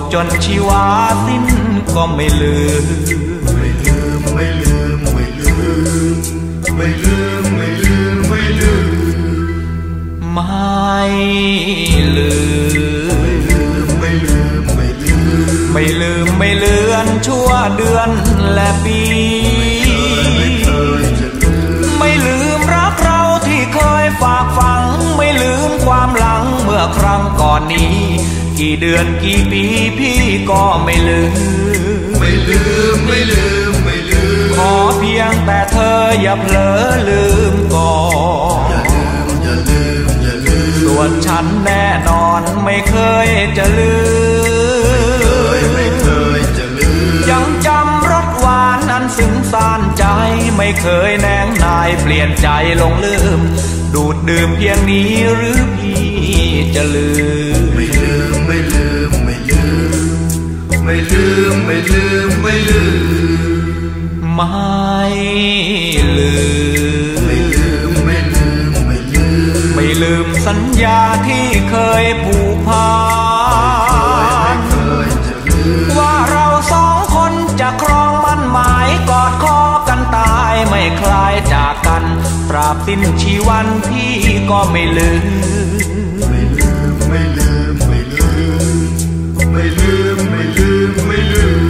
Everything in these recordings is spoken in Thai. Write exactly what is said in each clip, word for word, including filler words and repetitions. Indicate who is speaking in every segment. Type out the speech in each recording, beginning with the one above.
Speaker 1: จนชีวาสิ้นก็ไม่ลืม
Speaker 2: ไม่ลืมไม่ลืมไม่ลืมไม่ลืมไม่ลืมไม่ลืม
Speaker 1: ไม่ลืม
Speaker 2: ไม่ลืมไม่ลืม
Speaker 1: ไม่ลืมไม่เลือนชั่วเดือนและปีไม่ลืมรักเราที่เคยฝากฝังไม่ลืมความหลังเมื่อครั้งก่อนนี้กี่เดือนกี่ปีพี่ก็ไม่ลืม
Speaker 2: ไม่ลืมไม่ลืมไม่ลืม
Speaker 1: ขอเพียงแต่เธออย่าเผลอลืมก่อน
Speaker 2: อย่าลืมอย่าลืม
Speaker 1: ส่วนฉันแน่นอนไม่เคยจะลืม
Speaker 2: ไม่เคยจะลืม
Speaker 1: ยังจำรสหวานนั้นซึ้งซ่านใจไม่เคยแนงนายเปลี่ยนใจลงลืมดูดดื่มเพียงนี้หรือพี่จะลืม
Speaker 2: ไม่ลืมไม่ลืมไม่ลืมไม่ลืมไม่ลืมไม่ลืม
Speaker 1: ไม่ลืม
Speaker 2: ไม่ลืมไม่ลืมไม่ลืม
Speaker 1: ไม่ลืมสัญญาที่เคยผูกพันว่าเราสองคนจะครองมั่นหมายกอดคอกันตายไม่คลายจากกันตราบสิ้นชีวันพี่ก็ไม่ลืม
Speaker 2: ไม่ลืมไม่ลืมไม่ลืมไม่ลืมไม่ลืมไม่ลืม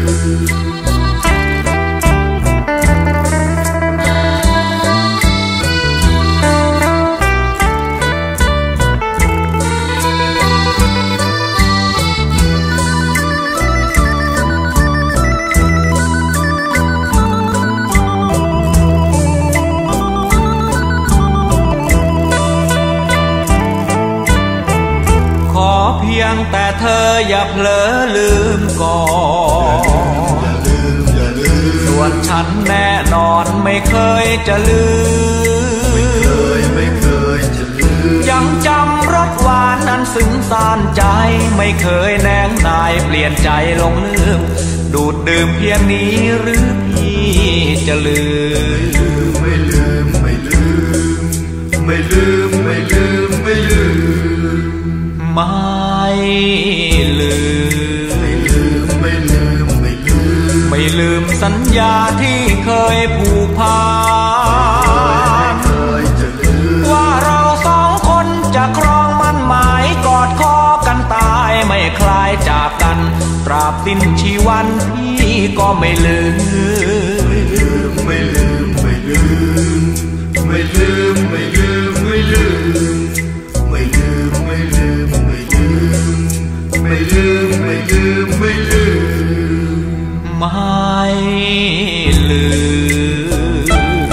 Speaker 1: เพียงแต่เธออย่าเผลอลืมก่อน
Speaker 2: อย่าลืมอย่าลืม
Speaker 1: ส่วนฉันแน่นอนไม่เคยจะลืม
Speaker 2: ไม่เคยไม่เคยจะลืม
Speaker 1: ยังจำรสหวานนั้นซึ้งซ่านใจไม่เคยแนงนายเปลี่ยนใจลงลืมดูดดื่มเพียงนี้หรือพี่จะลืม
Speaker 2: ไม่ลืมไม่ลืมไม่ลืมไม่ลืมไม่ลืม
Speaker 1: ไม่ลืม
Speaker 2: ไม่ลืมไม่ลืมไม่ลืม
Speaker 1: ไม่ลืมสัญญาที่เคยผูกพันว่าเราสองคนจะครองมั่นหมายกอดคอกันตายไม่คลายจากกันตราบสิ้นชีวันพี่ก็ไม่ลืม
Speaker 2: ไม่ลืมไม่ลืมไม่ลืมไม่ลืมไม่ลืมไม่ลืมไม่ลืมไม่ลืมไม่ลืมไม่ลืมไม่ลืมไม่ลืม
Speaker 1: ไม่ลืม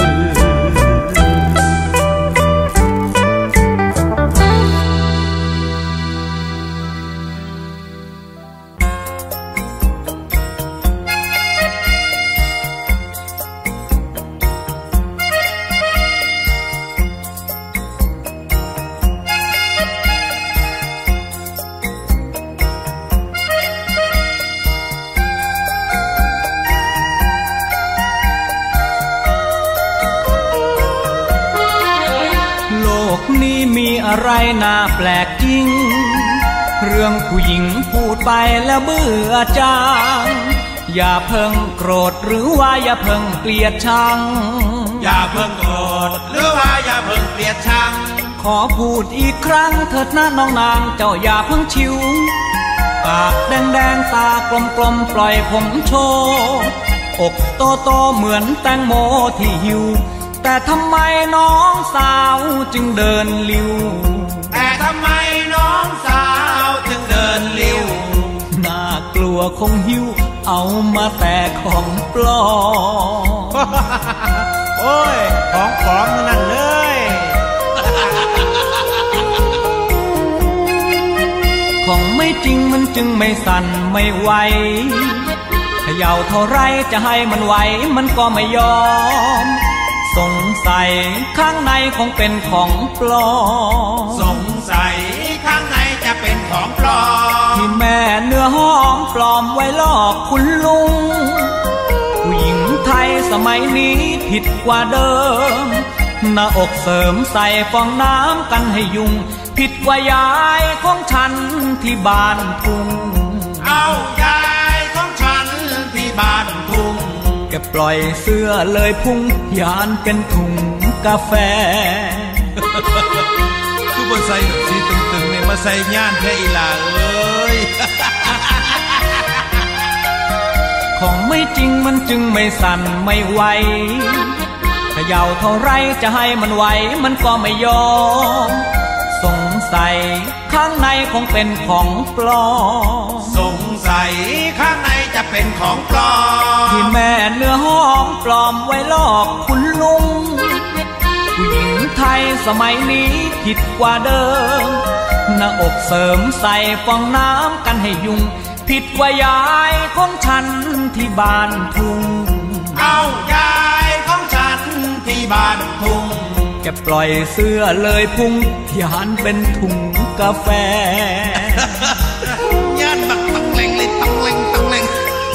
Speaker 1: อะไรน่าแปลกจริงเรื่องผู้หญิงพูดไปแล้วเบื่อจางอย่าเพิ่งโกรธหรือว่าอย่าเพิ่งเกลียดชัง
Speaker 3: อย่าเพิ่งโกรธหรือว่าอย่าเพิ่งเกลียดชัง
Speaker 1: ขอพูดอีกครั้งเถิดนะน้องนางเจ้าอย่าเพิ่งชิวปากแดงๆตากลมๆปล่อยผมโชว์อกโตๆเหมือนแตงโมที่หิวแต่ทำไมน้องสาวจึงเดินลิ้ว
Speaker 3: แต่ทำไมน้องสาวจึงเดินลิ้ว
Speaker 1: น่ากลัวคงหิวเอามาแต่ของปลอม
Speaker 3: โอ้ยของปลอมนั่นเลย
Speaker 1: ของไม่จริงมันจึงไม่สั่นไม่ไหวเขย่าเท่าไรจะให้มันไหวมันก็ไม่ยอมสงสัยข้างในคงเป็นของปลอม
Speaker 3: สงสัยข้างในจะเป็นของปลอม
Speaker 1: ที่แม่เนื้อหอมปลอมไว้ลอกคุณลุงผู้หญิงไทยสมัยนี้ผิดกว่าเดิมหน้าอกเสริมใส่ฟองน้ำกันให้ยุงผิดกว่ายายของฉันที่บ้านทุ่ง
Speaker 3: เอาเอายายของฉันที่บ้านทุ่ง
Speaker 1: แกปล่อยเสื้อเลยพุ่งยานเป็นถุงกาแฟ
Speaker 3: คือบ่ใส่สีตึงๆเนี่ยมาใส่ย่านแค่อีหล่าเอ้ย
Speaker 1: ของไม่จริงมันจึงไม่สั่นไม่ไหวเขย่าเท่าไรจะให้มันไหวมันก็ไม่ยอมสงสัยข้างในคงเป็นของปลอม
Speaker 3: สงสัยข้างในจะเป็นของปลอม
Speaker 1: ที่แม่เนื้อหอมปลอมไว้ลอกคุณลุงผู้หญิงไทยสมัยนี้ผิดกว่าเดิมหน้าอกเสริมใส่ฟองน้ำกันให้ยุ่งผิดกว่ายายของฉันที่บ้านทุ่ง
Speaker 3: เอายายของฉันที่บ้านทุ่ง
Speaker 1: แกปล่อยเสื้อเลยพุ่งยานเป็นถุงกาแฟ
Speaker 3: ยานบักตังเลงเลยตังเลงตังเลง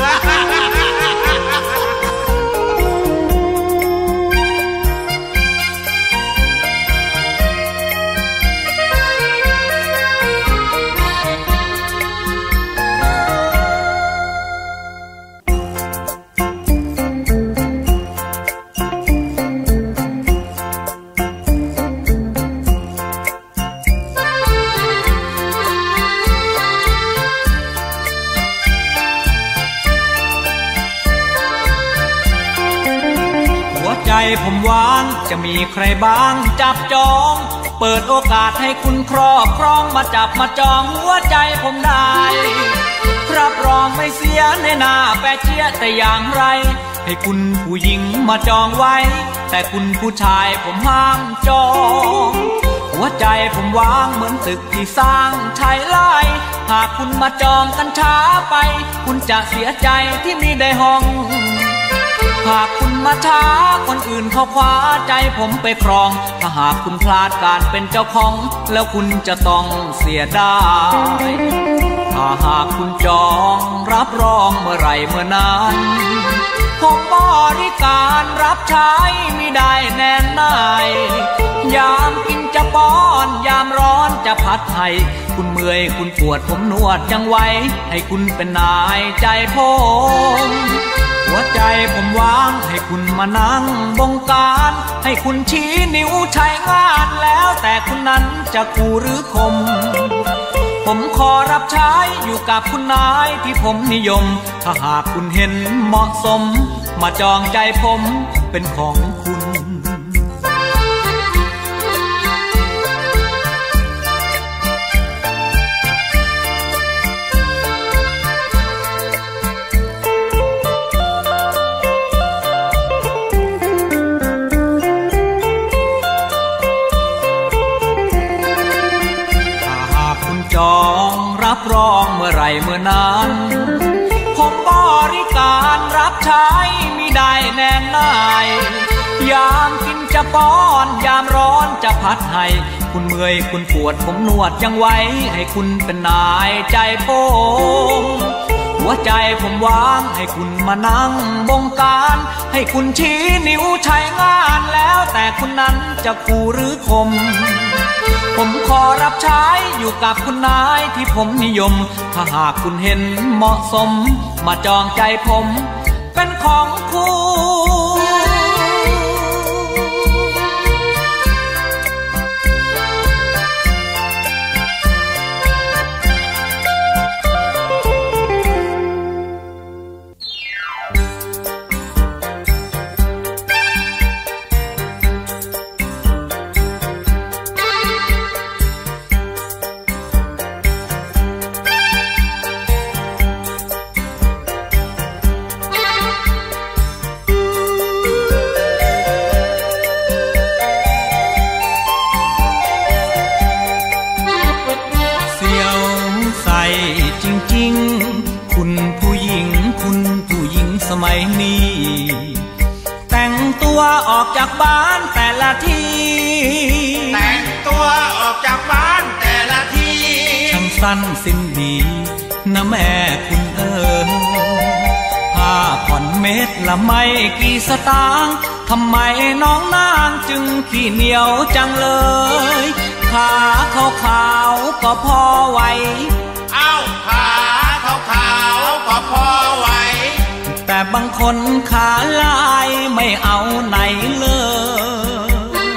Speaker 1: ผมว่างจะมีใครบ้างจับจองเปิดโอกาสให้คุณครอบครองมาจับมาจองหัวใจผมได้รับรองไม่เสียในหน้าแปะเจี๊ยแต่อย่างไรให้คุณผู้หญิงมาจองไว้แต่คุณผู้ชายผมห้ามจองหัวใจผมว่างเหมือนตึกที่สร้างชายไล่หากคุณมาจองกันช้าไปคุณจะเสียใจที่มีได้ห้องหากคุณมาช้าคนอื่นเขาคว้าใจผมไปครองถ้าหากคุณพลาดการเป็นเจ้าของแล้วคุณจะต้องเสียดายถ้าหากคุณจองรับรองเมื่อไรเมื่อนั้นผมบริการรับใช้ไม่ได้แน่นายยามกินจะป้อนยามร้อนจะพัดให้คุณเมื่อยคุณปวดผมนวดจังไว้ให้คุณเป็นนายใจผมหัวใจผมว่างให้คุณมานั่งบงการให้คุณชี้นิ้วใช้งานแล้วแต่คุณนั้นจะกูหรือคมผมขอรับใช้อยู่กับคุณนายที่ผมนิยมถ้าหากคุณเห็นเหมาะสมมาจองใจผมเป็นของคุณรับรองเมื่อไรเมื่อนั้นผมบริการรับใช้มิได้แน่นายยามกินจะป้อนยามร้อนจะพัดให้คุณเมื่อยคุณปวดผมนวดยังไว้ให้คุณเป็นนายใจผมหัวใจผมว่างให้คุณมานั่งบงการให้คุณชี้นิ้วใช้งานแล้วแต่คุณนั้นจะคู่หรือคมผมขอรับใช้อยู่กับคุณนายที่ผมนิยมถ้าหากคุณเห็นเหมาะสมมาจองใจผมเป็นของคุณสมัยนี้แต่งตัวออกจากบ้านแต่ละที
Speaker 3: แต่งตัวออกจากบ้านแต่ละที
Speaker 1: ช่างสั้นสิ้นดีนะแม่คุณเอ๋ยผ้าผ่อนเม็ดละไม่กี่สตางค์ทำไมน้องนางจึงขี้เหนียวจังเลยขาขาวๆก็พอไหว
Speaker 3: เอ้าขาขาว
Speaker 1: คนขาลายไม่เอาไหนเลย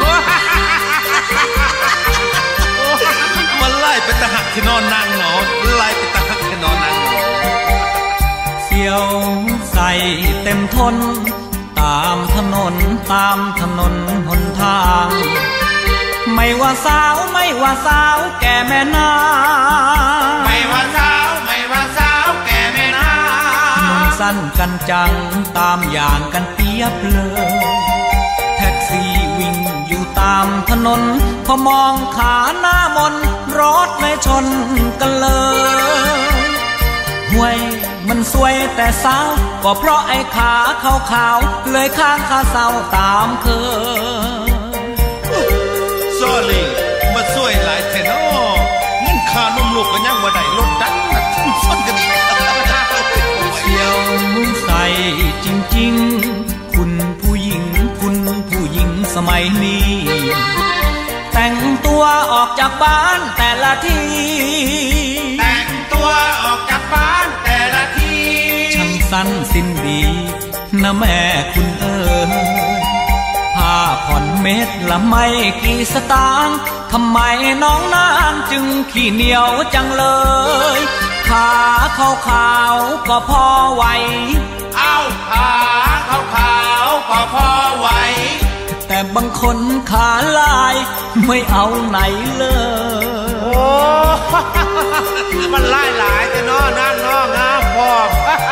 Speaker 3: มันไล่ไปตะหักที่นอนนั่งเนาะไล่ไปตะหักที่นอนนั่ง
Speaker 1: เสียวใส่เต็มทนตามถนนตามถนนหนทางไม่ว่าสาวไม่ว่าสาวแก่แม่นา
Speaker 3: ไม่ว่าสาวไม่ว่าสาวแก่แม่นา
Speaker 1: มันสั้นกันจังตามอย่างกันเปียบเลยแท็กซี่วิ่งอยู่ตามถนนพอมองขาหน้ามนรถไม่ชนกันเลยห่วยมันสวยแต่สาวก็เพราะไอ้ขาขาวๆเลยข้างขาเศร้าตามเคย
Speaker 3: ซอลี่มาสวยหลายแท่นอเงินค่านมลูกก็ยังบ่ได้ลดดันนะส้นกันอีก
Speaker 1: เสียวใส่จริงๆคุณผู้หญิงคุณผู้หญิงสมัยนี้แต่งตัวออกจากบ้านแต่ละที
Speaker 3: แต่งตัวออกจากบ้านแต่ละที
Speaker 1: ช่างสั้นสิ้นดีนะแม่คุณเอ๋ยผ้าผ่อนเม็ดละไม่กี่สตางค์ทำไมน้องนางจึงขี้เหนียวจังเลยขาขาวๆก็พอไหว
Speaker 3: เอาขาขาวๆก็พอไหว
Speaker 1: แต่บางคนขาลายไม่เอาไหนเลย
Speaker 3: โอ้มันลายหลายแต่น้อนั่งน้องนะพ่อ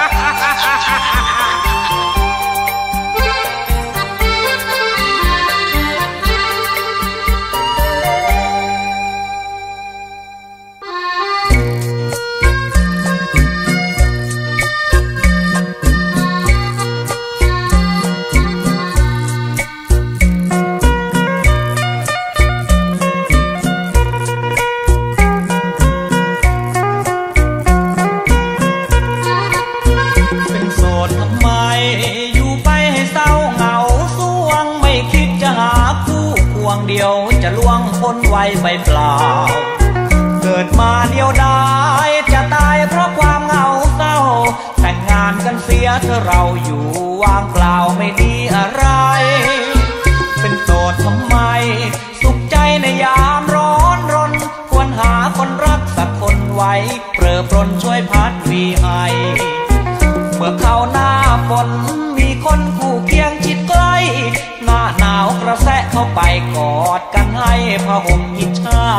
Speaker 1: เดียวจะล่วงพ้นไว้ไปเปล่าเกิดมาเดียวดายจะตายเพราะความเหงาเศร้าแต่งงานกันเสียเธอเราอยู่ว่างเปล่าไม่ดีอะไรเป็นโสดทำไมสุขใจในยามร้อนรนควรหาคนรักสักคนไว้เปรอปรนช่วยพัดวีให้เมื่อเข้าหน้าฝนมีคนคู่เคียงชิดใกล้หน้าหนาวกระแสะเข้าไปกอดกันให้ผ้าห่มอิจฉา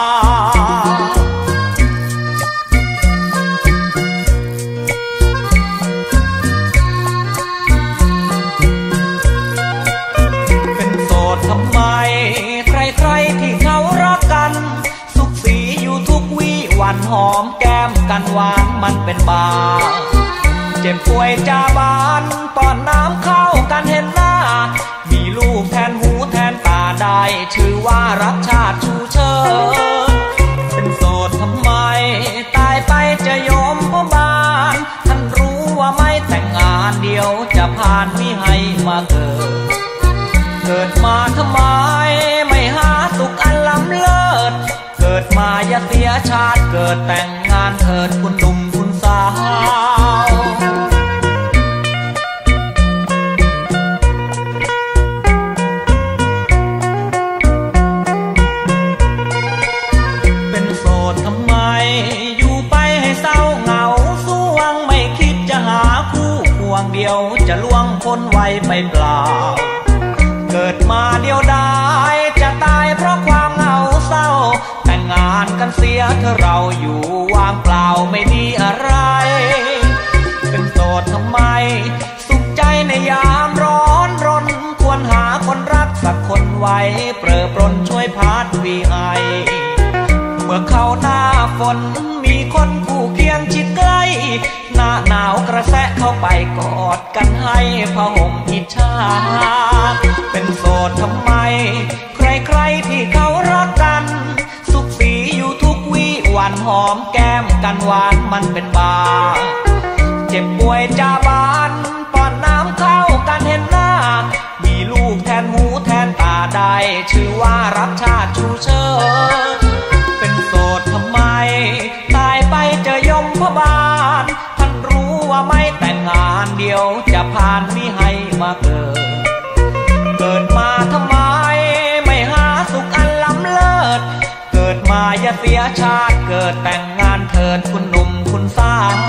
Speaker 1: เป็นโสดทำไมใครๆที่เขารักกันสุขสีอยู่ทุกวี่วันหอมแก้มกันหวานมันเป็นบาเจ็บป่วยจาบานตอนน้ำเข้ากันเห็นหน้ามีลูกแทนหูแทนตาได้ชื่อว่ารักชาติชูเชิญเป็นโสดทำไมตายไปจะยอมพ่อบานท่านรู้ว่าไม่แต่งงานเดียวจะผ่านมิให้มาเกิดเกิดมาทำไมไม่หาสุขอันล้ำเลิศเกิดมาอย่าเสียชาติเกิดแต่งงานเถิดคุณหนุ่มคุณสาวเป็นโสดทำไมอยู่ไปให้เศร้าเหงาสวงไม่คิดจะหาคู่ควงเดียวจะล่วงพ้นไว้ไปเปล่าเกิดมาเดียวดายจะตายเพราะความเหงาเศร้าแต่งงานกันเสียเธอเราอยู่ว่างเปล่าไม่ดีอะไรเป็นโสดทำไมสุขใจในยามร้อนรนควรหาคนรักสักคนไว้เปรอปรนช่วยพัดวีให้เมื่อเข้าหน้าฝนมีคนคู่เคียงชิดใกล้หน้าหนาวกระแสะเข้าไปกอดกันให้ผ้าห่มอิจฉาเป็นโสดทำไมใครๆที่เขารักกันสุขสีอยู่ทุกวี่วันหอมแก้มกันหวานมันเป็นบาเจ็บป่วยจาบานป้อนน้ำเข้ากันเห็นหน้ามีลูกแทนหูแทนตาได้ชื่อว่ารักชาติชูเชิดเป็นโสดทำไมตายไปจะยมพบาลท่านรู้ว่าไม่แต่งงานเดียวจะพาชาติเกิดแต่งงานเถิดคุณหนุ่มคุณสาว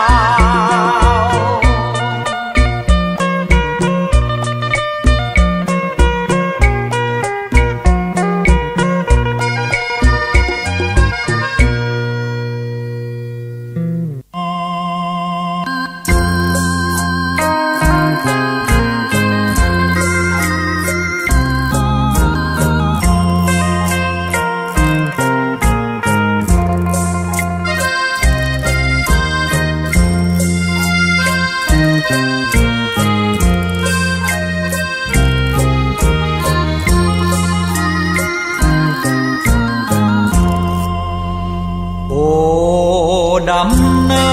Speaker 1: ดำเนิ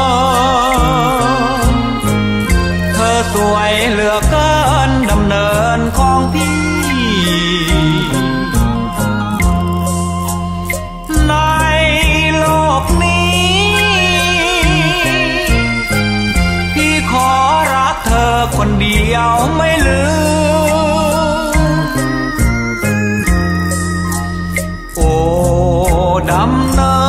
Speaker 1: นเธอสวยเหลือเกินดำเนินของพี่ในโลกนี้พี่ขอรักเธอคนเดียวไม่ลืมโอ้ดำเนิน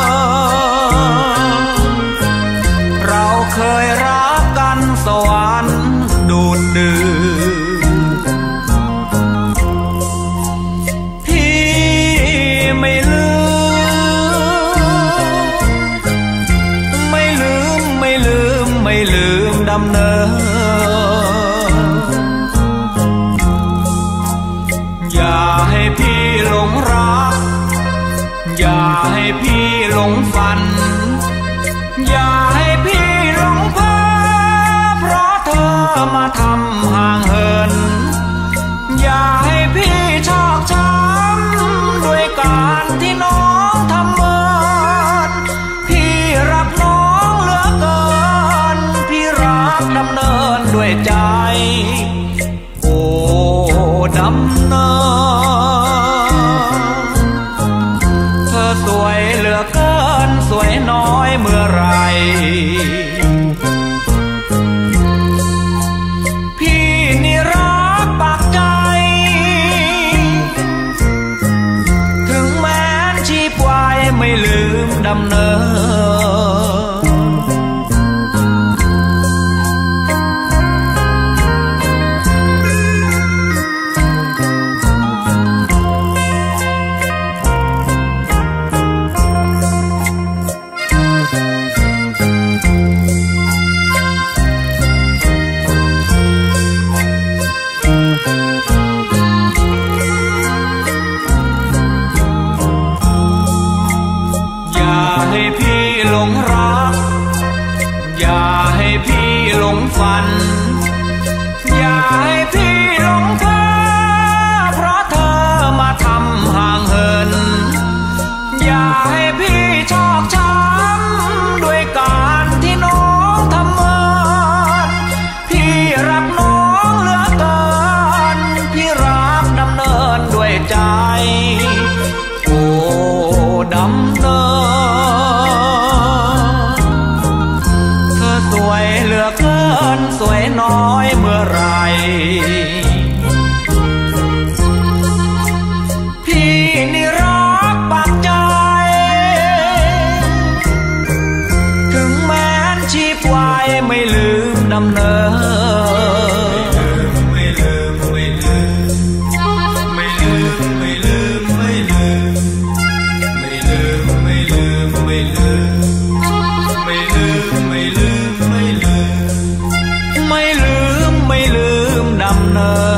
Speaker 1: เคยรักกันสวรรค์ดูดดื่มพี่ไม่ลืมไม่ลืมไม่ลืมไม่ลืมดำเนินอย่าให้พี่หลงรักอย่าให้พี่หลงฝันอย่าให้พี่หลงเพ้อเพราะเธอมาทำห่างเหินอย่าให้พี่ชอกช้ำด้วยการที่น้องทำเมินพี่รักน้องเหลือเกินพี่รักดำเนินด้วยใจโอ้ดำเนินเธอสวยเหลือเกินสวยน้อยเมื่อไรพี่นี่รักปากใจถึงแม้นชีพไว้ไม่ลืมดำเนินหลงรักอย่าให้พี่หลงฝันอย่าให้พี่หลงเพ้อเพราะเธอมาทำห่างเหินอย่าให้พี่ชอกช้ำด้วยการที่น้องทำเมินพี่รักน้องเหลือเกินพี่รักดำเนินด้วยใจโอ้ดำเนินสวยเหลือเกินสวยน้อยเมื่อไรพี่นี่รักปากใจถึงแม้นชีพไว้ไม่ลืมดำเนินไม่ลืมไม่ลืมไม่ลืมไม่ลืมไม่ลืมไม่ลืมไม่ลืมไม่ลืมไม่ลืมไม่ลืมไม่ลืมไม่ลืมดำเนิน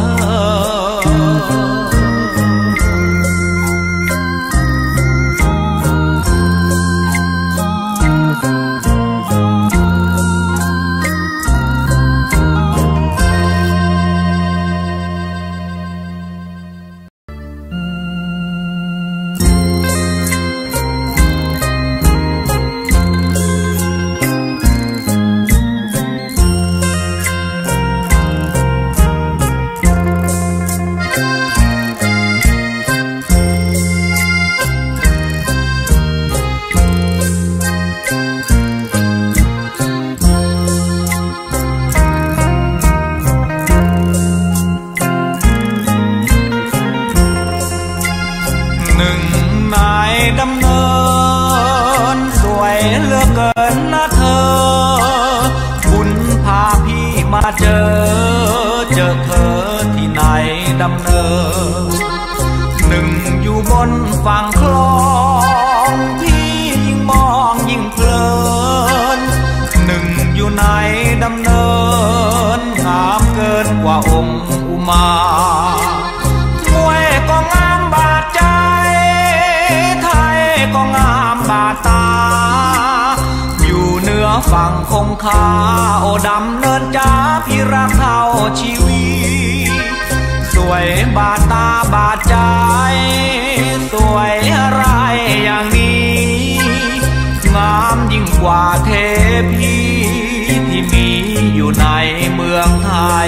Speaker 1: นฝั่งคลองพี่ยิ่งมองยิ่งเพลินหนึ่งอยู่ในดำเนินงามเกินกว่าองค์อุมามวยก็งามบาดใจไทยก็งามบาดตาอยู่เหนือฝั่งคงคาโอดำเนินจ้าพี่รักเท่าชีวิตสวยบาดตาบาดใจสวยอะไรอย่างนี้งามยิ่งกว่าเทพีที่มีอยู่ในเมืองไทย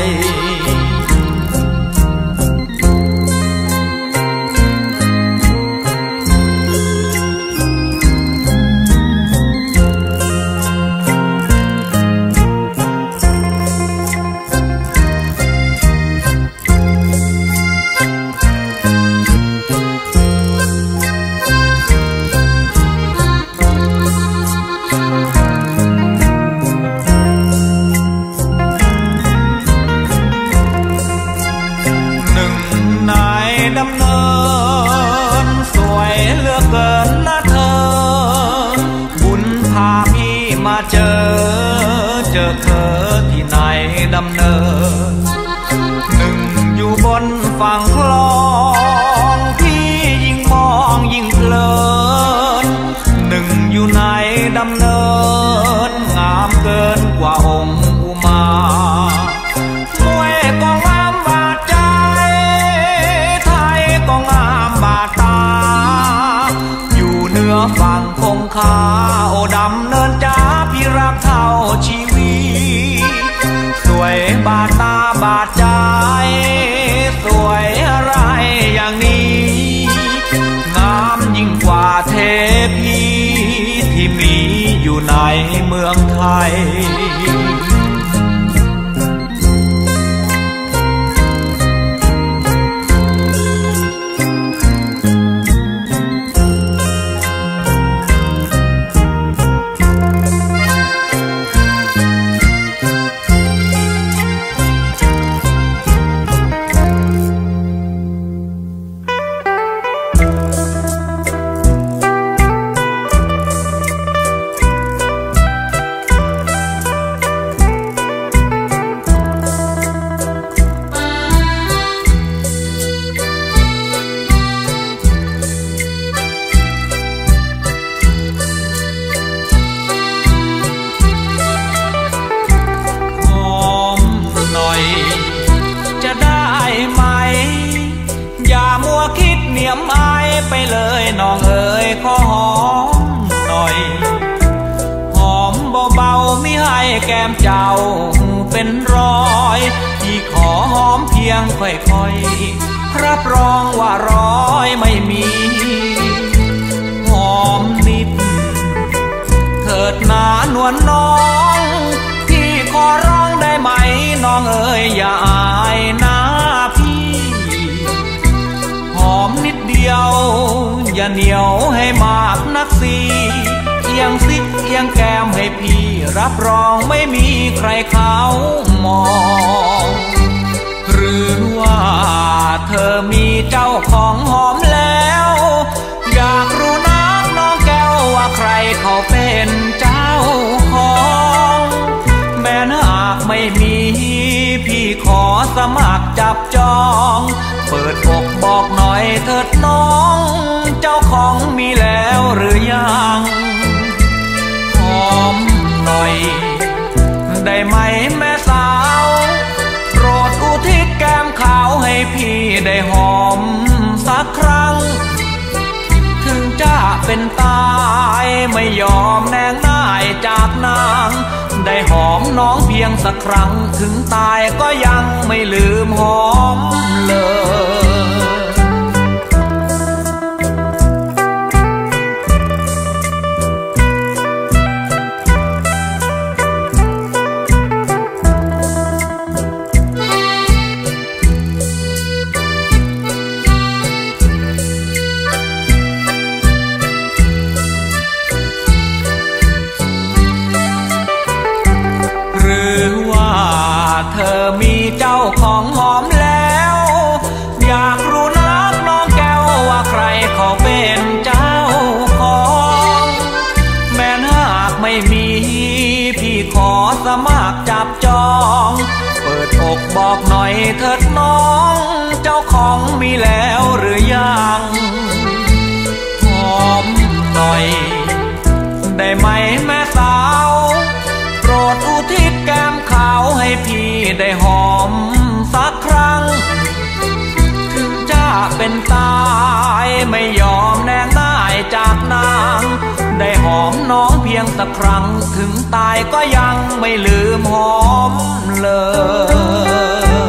Speaker 1: ดำเนินสวยเหลือเกินนะเธอบุญพาพี่มาเจอเจอเธอที่ไหนดำเนินหนึ่งอยู่บนฝั่งคลองพี่ยิ่งมองยิ่งเพลินหนึ่งอยู่ในดำเนินงามเกินกว่าองค์อุมามวยก็งามบาดใจก็งามบาดตาอยู่เหนือฝั่งคงคาโอดำเนินจ้าพี่รักเท่าชีวิตสวยบาดตาบาดใจสวยอะไรอย่างนี้งามยิ่งกว่าเทพีที่มีอยู่ในเมืองไทยไปเลยน้องเอ๋ยขอหอมหน่อยหอมเบาๆไม่ให้แก้มเจ้าเป็นรอยที่ขอหอมเพียงค่อยๆรับรองว่าร้อยไม่มีหอมนิดเถิดหนานวลน้องพี่ขอร้องได้ไหมน้องเอ๋ยอย่าอายนะพี่หอมนิดเดียวอย่าเหนียวให้มากนักสิเอียงซิกเอียงแก้มให้พี่รับรองไม่มีใครเขามองหรือว่าเธอมีเจ้าของหอมแล้วอยากรู้นักน้องแก้วว่าใครเขาเป็นเจ้าของแม้หากไม่มีพี่ขอสมัครจับจองเปิดอกบอกหน่อยเถิดน้องเจ้าของมีแล้วหรือยังหอมหน่อยได้ไหมแม่สาวโปรดอุทิศแก้มขาวให้พี่ได้หอมสักครั้งถึงจะเป็นตายไม่ยอมแนงนายจากนางได้หอมน้องเพียงสักครั้งถึงตายก็ยังไม่ลืมหอมเลยเธอมีเจ้าของหอมแล้วอยบอกหน่อยเถิดน้องเจ้าของมีแล้วหรือยังหอมหน่อยได้ไหมแม่สาวโปรดอุทิศแก้มขาวให้พี่ได้หอมสักครั้งถึงจะเป็นตายไม่ยอมแนงได้จากนางได้หอมน้องเพียงสักครั้งถึงตายก็ยังไม่ลืมหอมเลย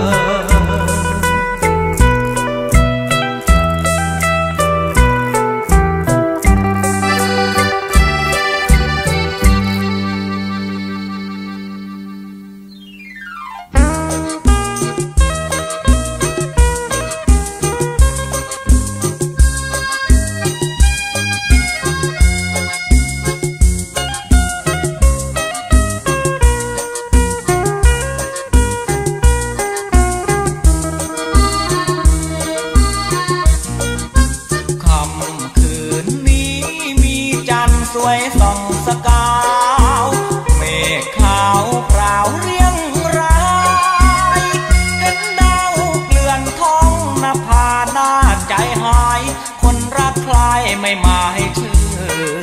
Speaker 1: สวยส่องสกาวเมฆขาวเปล่าเรียงรายเห็นดาวเกลื่อนท้องนภาหน้าใจหายคนรักใครไม่มาให้ชื่อ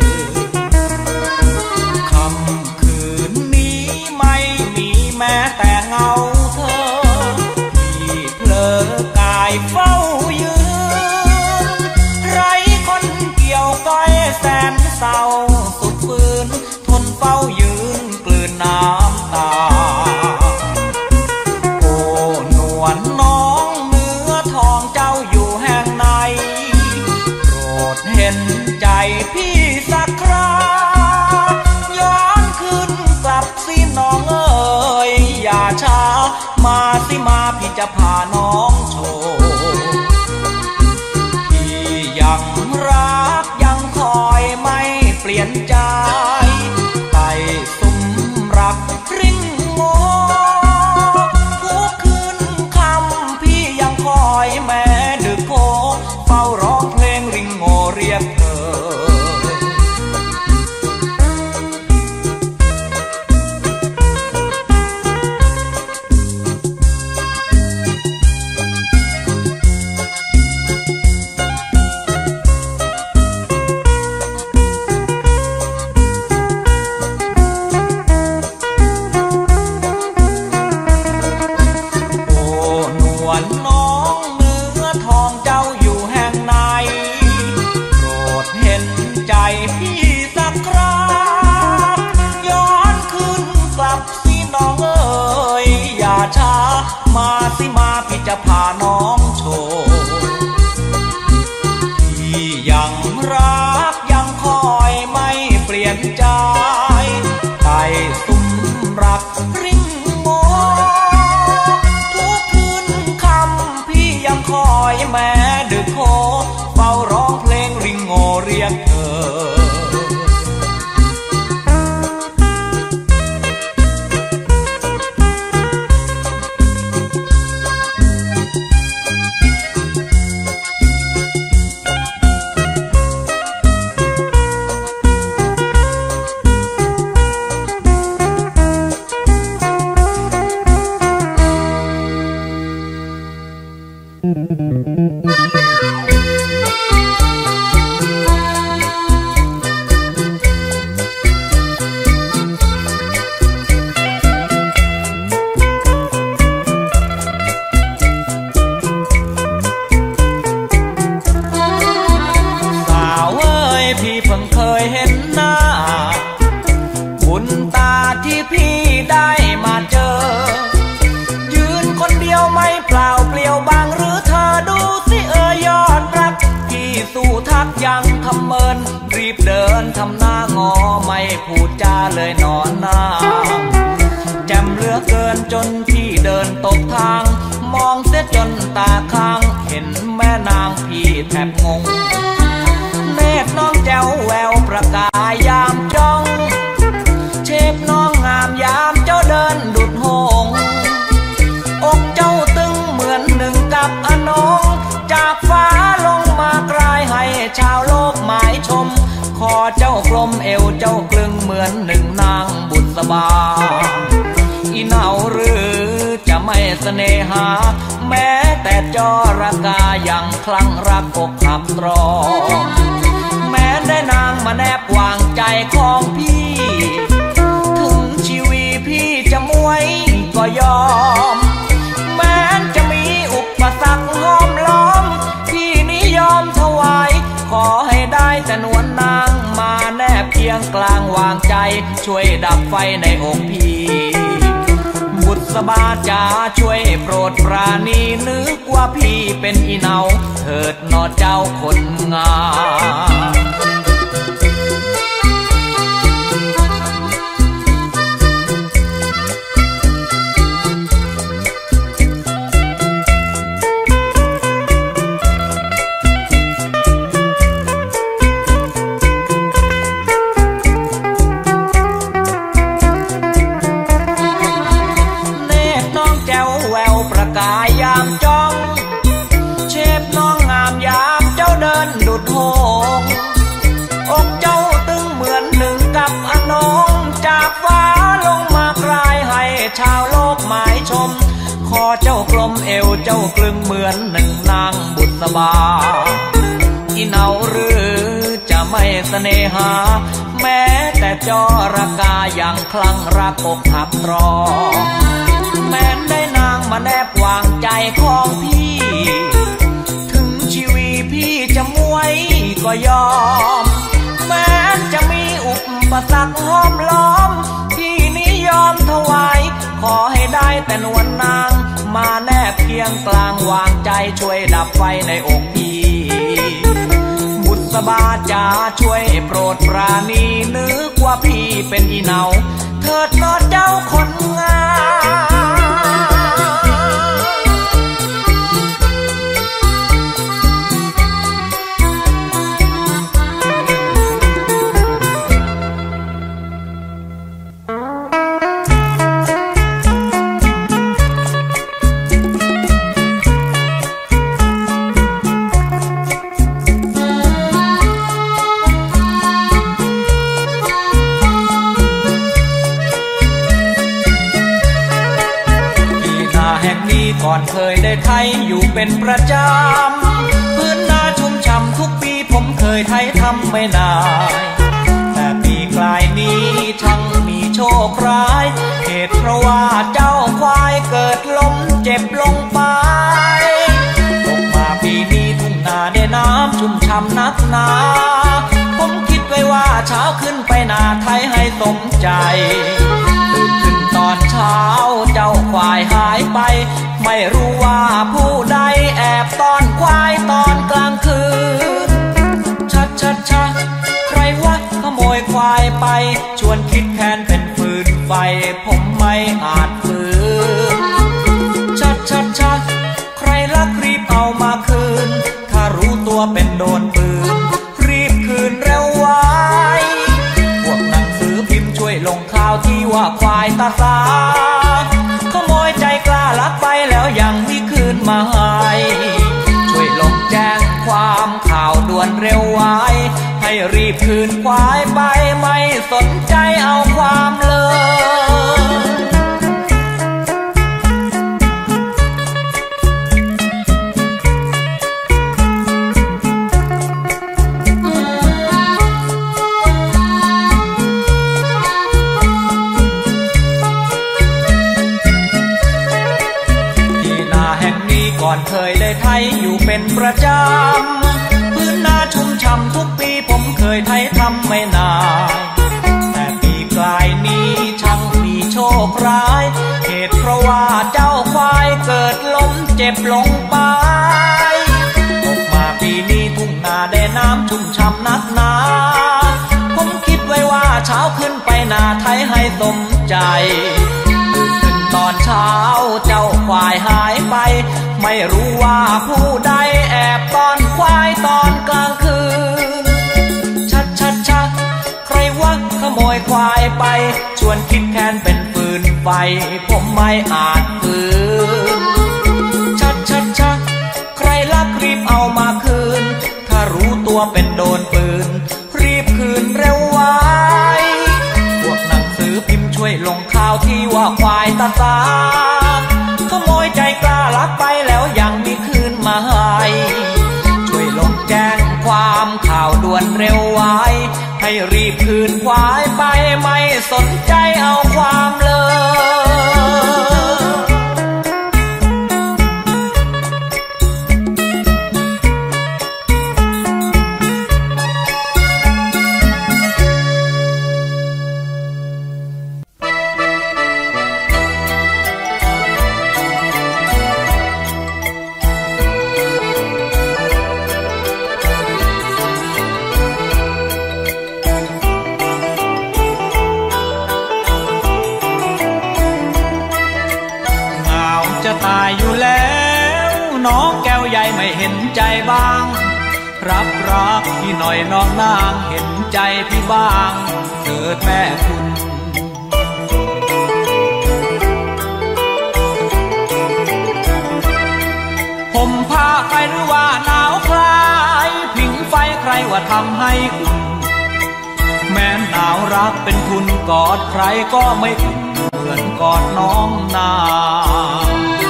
Speaker 1: ค่ำคืนนี้ไม่มีแม้แต่เงาเธอที่เพลอกายเฝ้ายืนไร้คนเกี่ยวก้อยแสนเศร้าสุดฝืนทนเฝ้ายืนกลืนน้ำตาโอ้นวลน้องเนื้อทองเจ้าอยู่แห่งไหนโปรดเห็นใจพี่สักคราย้อนคืนกลับสิน้องเอ๋ยอย่าช้ามาสิมาพี่จะพาน้องโชว์พี่ยังรักยังคอยไม่เปลี่ยนใจไต่สุมรักริ้งโง่ทุกคืนคำพี่ยังคอยแม้ดึกโผเฝ้าร้องเพลงริ้งโง่เรียกเธอน้องเนื้อทองเจ้าอยู่แห่งไหนโปรดเห็นใจพี่สักคราย้อนคืนกลับสิน้องเอ๋ยอย่าช้ามาสิมาพี่จะพาน้องโชว์พี่ยังรักยังคอยไม่เปลี่ยนใจไต่สุมรักริ้งโง่ยังคอยแม้ดึกโคเฝ้าร้องเพลงริงโง่เรียกเธอพี่เพิ่งเคยเห็นหน้าบุญตาที่พี่ได้มาเจอยืนคนเดียวไม่เปล่าเปลี่ยวบางหรือเธอดูสิเอ่ยยอดรักพี่สู้ทักยังทำเมินรีบเดินทำหน้างอไม่พูดจาเลยนอนหน้าแจ่มเหลือเกินจนพี่เดินตกทางมองเสียจนตาค้างเห็นแม่นางพี่แทบงงเนตรน้องแจ๋วแววประกายยามจ้องเชฟน้องงามยามเจ้าเดินดุจหงอกเจ้าตึงเหมือนหนึ่งกับอนงจากฟ้าลงมากลายให้ชาวโลกหมายชมคอเจ้ากลมเอวเจ้ากลึงเหมือนหนึ่งนางบุษบาอีเหนาหรือจะไม่ไม่เสน่หาแม้แต่จรกายังคลั่งรักอกหักตรองแม้ได้นางมาแนบวางใจของพี่ถึงชีวิตพี่จะมวยก็ยอมแม้จะมีอุปสรรคห้อมล้อมพี่นี้ยอมถวายขอให้ได้แต่นวลนางมาแนบเพียงกลางวางใจช่วยดับไฟในอกพี่บุษบาจ๋าช่วยโปรดปราณีนึกว่าพี่เป็นอีเหนาเถิดนอเจ้าคนงามกายยามจ้องเชฟน้องงามยามเจ้าเดินดุดโหงอกเจ้าตึงเหมือนหนึ่งกับอนงจากฟ้าลงมากลายให้ชาวโลกหมายชมคอเจ้ากลมเอวเจ้ากลึงเหมือนหนึ่งนางบุษบาอีเหนาหรือจะไม่เสน่หาแม้แต่จรกายังคลั่งรักอกหักตรองแม้ได้นางมาแนบวางใจของพี่ถึงชีวิตพี่จะมวยก็ยอมแม้จะมีอุปสรรคห้อมล้อมพี่นี้ยอมถวายขอให้ได้แต่นวลนางมาแนบเพียงกลางวางใจช่วยดับไฟในอกพี่บุษบาจ๋าช่วยโปรดปราณีนึกว่าพี่เป็นอีเหนาเถิดนอเจ้าคนงามก่อนเคยได้ไถอยู่เป็นประจำพื้นนาชุ่มฉ่ำทุกปีผมเคยไถทำไม่นานแต่ปีกลายนี้ช่างมีโชคร้ายเหตุเพราะว่าเจ้าควายเกิดล้มเจ็บลงไปตกมาปีนี้ทุ่งนาได้น้ำชุ่มฉ่ำนักหนาผมคิดไว้ว่าเช้าขึ้นไปนาไถให้สมใจตื่นขึ้นตอนเช้าเจ้าควายหายไปไม่รู้ว่าผู้ใดแอบต้อนควายตอนกลางคืนชัดชัดชัดใครวะขโมยควายไปชวนคิดแค้นเป็นฟืนไฟผมไม่อาจฝืนชัดชัดชัดใครลักรีบเอามาคืนถ้ารู้ตัวเป็นโดนปืนรีบคืนเร็วไว้พวกหนังสือพิมพ์ช่วยลงข่าวที่ว่าควายตาสาขโมยใจกล้าลักไปแล้วยังไม่คืนมาให้ช่วยลงแจ้งความข่าวด่วนเร็วไว้ให้รีบคืนควายไปไม่สนใจเอาความเลยก่อนเคยได้ไถอยู่เป็นประจำพื้นนาชุ่มฉ่ำทุกปีผมเคยไถทำไม่นานแต่ปีกลายนี้ช่างมีโชคร้ายเหตุเพราะว่าเจ้าควายเกิดล้มเจ็บลงไปตกมาปีนี้ทุ่งนาได้น้ำชุ่มฉ่ำนักหนาผมคิดไว้ว่าเช้าขึ้นไปนาไถให้สมใจตื่นขึ้นตอนเช้าเจ้าควายหายไปไม่รู้ว่าผู้ใดแอบต้อนควายตอนกลางคืนชัดชัดชัดใครวะขโมยควายไปชวนคิดแค้นเป็นฟืนไฟผมไม่อาจฝืนชัดชัดชัดใครลักรีบเอามาคืนถ้ารู้ตัวเป็นโดนปืนรีบคืนเร็วไว้พวกหนังสือพิมพ์ช่วยลงข่าวที่ว่าควายตาสาขโมากไปแล้วยังมีคืนมาให้ช่วยลงแจ้งความข่าวด่วนเร็วไว้ให้รีบคืนควายไปไม่สนใจเอาความเลยตายอยู่แล้วน้องแก้วใหญ่ไม่เห็นใจบ้างรับรักพี่หน่อยน้องนางเห็นใจพี่บ้างเกิดแม่คุณผมพาใครหรือว่าหนาวคลายผิงไฟใครว่าทำให้อุ่นแม้หนาวรักเป็นทุนกอดใครก็ไม่อุ่นเหมือนกอดน้องนาง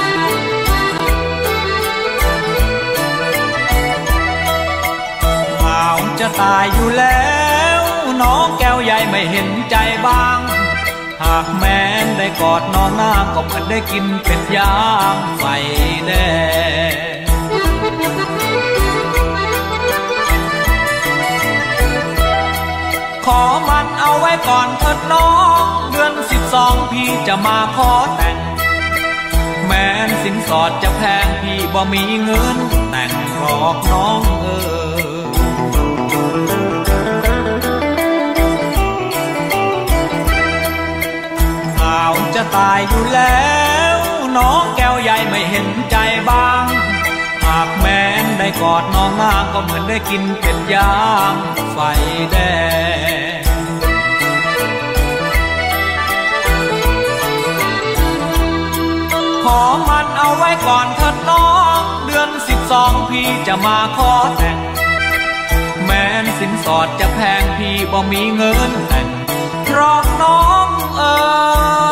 Speaker 1: จะตายอยู่แล้วน้องแก้วใหญ่ไม่เห็นใจบ้างหากแม้นได้กอดน้องนางก็เหมือนได้กินเป็ดย่างไฟแดงขอมันเอาไว้ก่อนเถิดน้องเดือนสิบสองพี่จะมาขอแต่งแม้นสินสอดจะแพงพี่บ่มีเงินแต่งหรอกน้องเออจะตายอยู่แล้วน้องแก้วใหญ่ไม่เห็นใจบ้างหากแม้นได้กอดน้องนางก็เหมือนได้กินเป็ดย่างไฟแดงขอมันเอาไว้ก่อนเถิดน้องเดือนสิบสองพี่จะมาขอแต่งแม้นสินสอดจะแพงพี่บ่มีเงินแต่งเพราะน้องเออ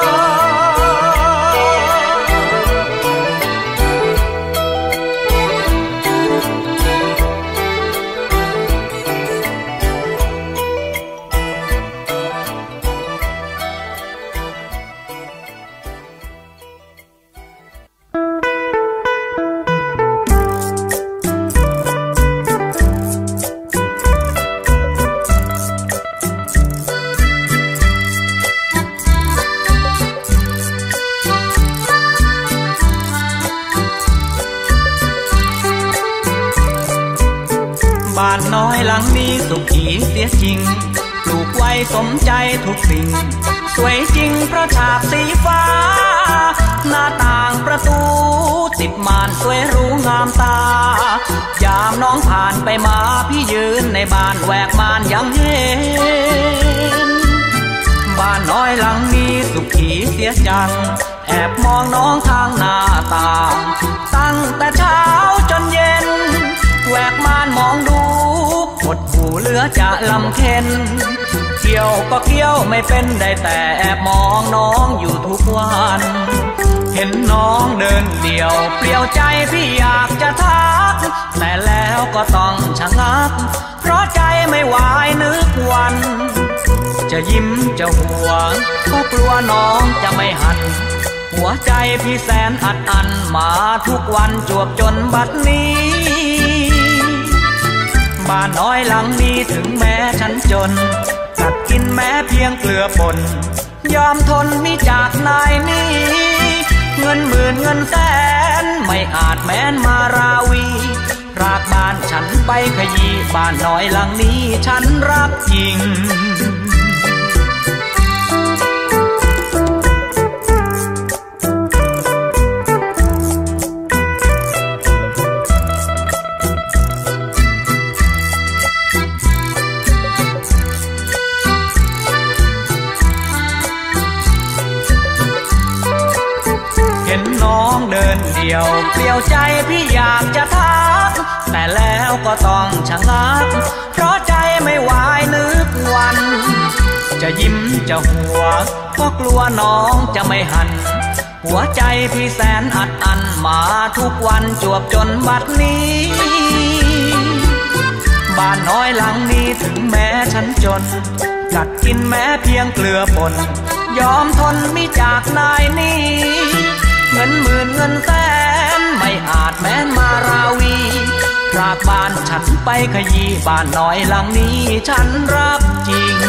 Speaker 1: บ้านน้อยหลังนี้สุขีเสียจริงปลูกไว้สมใจทุกสิ่งสวยจริงเพราะฉากสีฟ้าหน้าต่างประตูติดม่านสวยหรูงามตายามน้องผ่านไปมาพี่ยืนในบ้านแหวกม่านยังเห็นบ้านน้อยหลังนี้สุขีเสียจังแอบมองน้องทางหน้าต่างตั้งแต่เช้าจนเย็นแหวกม่านมองดูหดหูเหลือจะลำเค็นเกี่ยวก็เกี่ยวไม่เป็นได้แต่แอบมองน้องอยู่ทุกวันเห็นน้องเดินเดี่ยวเปลี่ยวใจพี่อยากจะทักแต่แล้วก็ต้องชะงักเพราะใจไม่ไหวนึกวันจะยิ้มจะหัวก็กลัวน้องจะไม่หันหัวใจพี่แสนอัดอันมาทุกวันจวบจนบัดนี้บ้านน้อยหลังนี้ถึงแม้ฉันจนกัดกินแม้เพียงเกลือป่นยอมทนมิจากนายนี้เงินหมื่นเงินแสนไม่อาจแม้นมาราวีรากบ้านฉันไปขยี้บ้านน้อยหลังนี้ฉันรักจริงเดินเดี่ยวเปลี่ยวใจพี่อยากจะทักแต่แล้วก็ต้องชะงักเพราะใจไม่ไหวนึกวันจะยิ้มจะหัวก็กลัวน้องจะไม่หันหัวใจพี่แสนอัดอั้นมาทุกวันจวบจนบัดนี้บ้านน้อยหลังนี้ถึงแม้ฉันจนกัดกินแม้เพียงเกลือป่นยอมทนมิจากนายนี้เงินหมื่นเงินแสนไม่อาจแม้นมาราวีพรากบ้านฉันไปขยี้บ้านน้อยหลังนี้ฉันรับจริง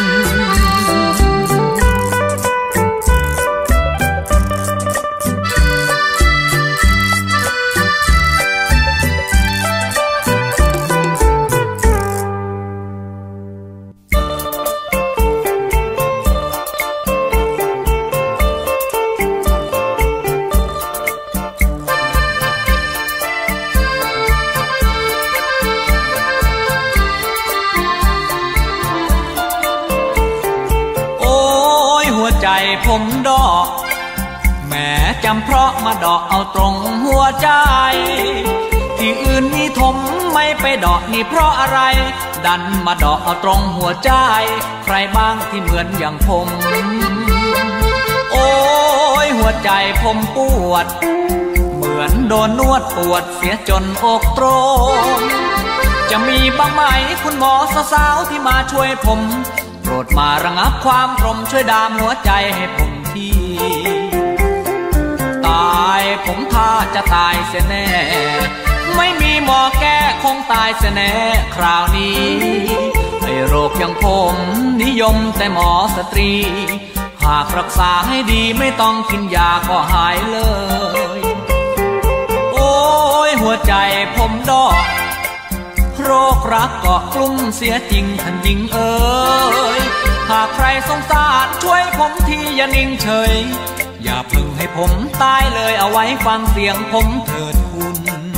Speaker 1: ผมดอกแม้จำเพราะมาดอกเอาตรงหัวใจที่อื่นนี่ถมไม่ไปดอกนี่เพราะอะไรดันมาดอกเอาตรงหัวใจใครบ้างที่เหมือนอย่างผมโอ้ยหัวใจผมปวดเหมือนโดนนวดปวดเสียจนอกตรงจะมีบ้างไหมคุณหมอสาวๆที่มาช่วยผมโปรดมาระงับความตรมช่วยดามหัวใจให้ผมทีตายผมท่าจะตายเสียแน่ไม่มีหมอแก้คงตายเสียแน่คราวนี้ไอ้โรคอย่างผมนิยมแต่หมอสตรีหากรักษาให้ดีไม่ต้องกินยาก็หายเลยโอ้ยหัวใจผมดอกโรครักเกาะกลุ่มเสียจริงท่านหญิงเอ๋ยหากใครสงสารช่วยผมทีอย่านิ่งเฉยอย่าพึ่งให้ผมตายเลยเอาไว้ฟังเสียงผมเถิดคุณ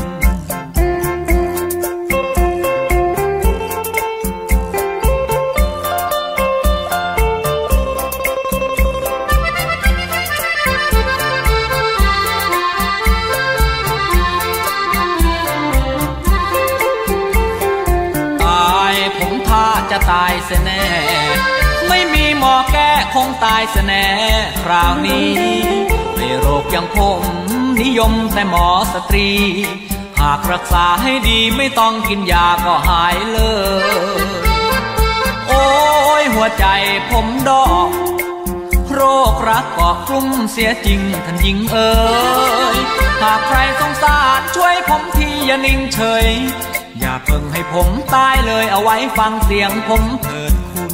Speaker 1: จะตายเสียแน่ไม่มีหมอแก้คงตายเสียแน่คราวนี้ในโรคอย่างผมนิยมแต่หมอสตรีหากรักษาให้ดีไม่ต้องกินยาก็หายเลยโอ้ยหัวใจผมดอกโรครักเกาะกลุ่มเสียจริงท่านหญิงเอ๋ยหากใครสงสารช่วยผมทีอย่านิ่งเฉยอย่าเพิ่งให้ผมตายเลยเอาไว้ฟังเสียงผมเถิดคุณ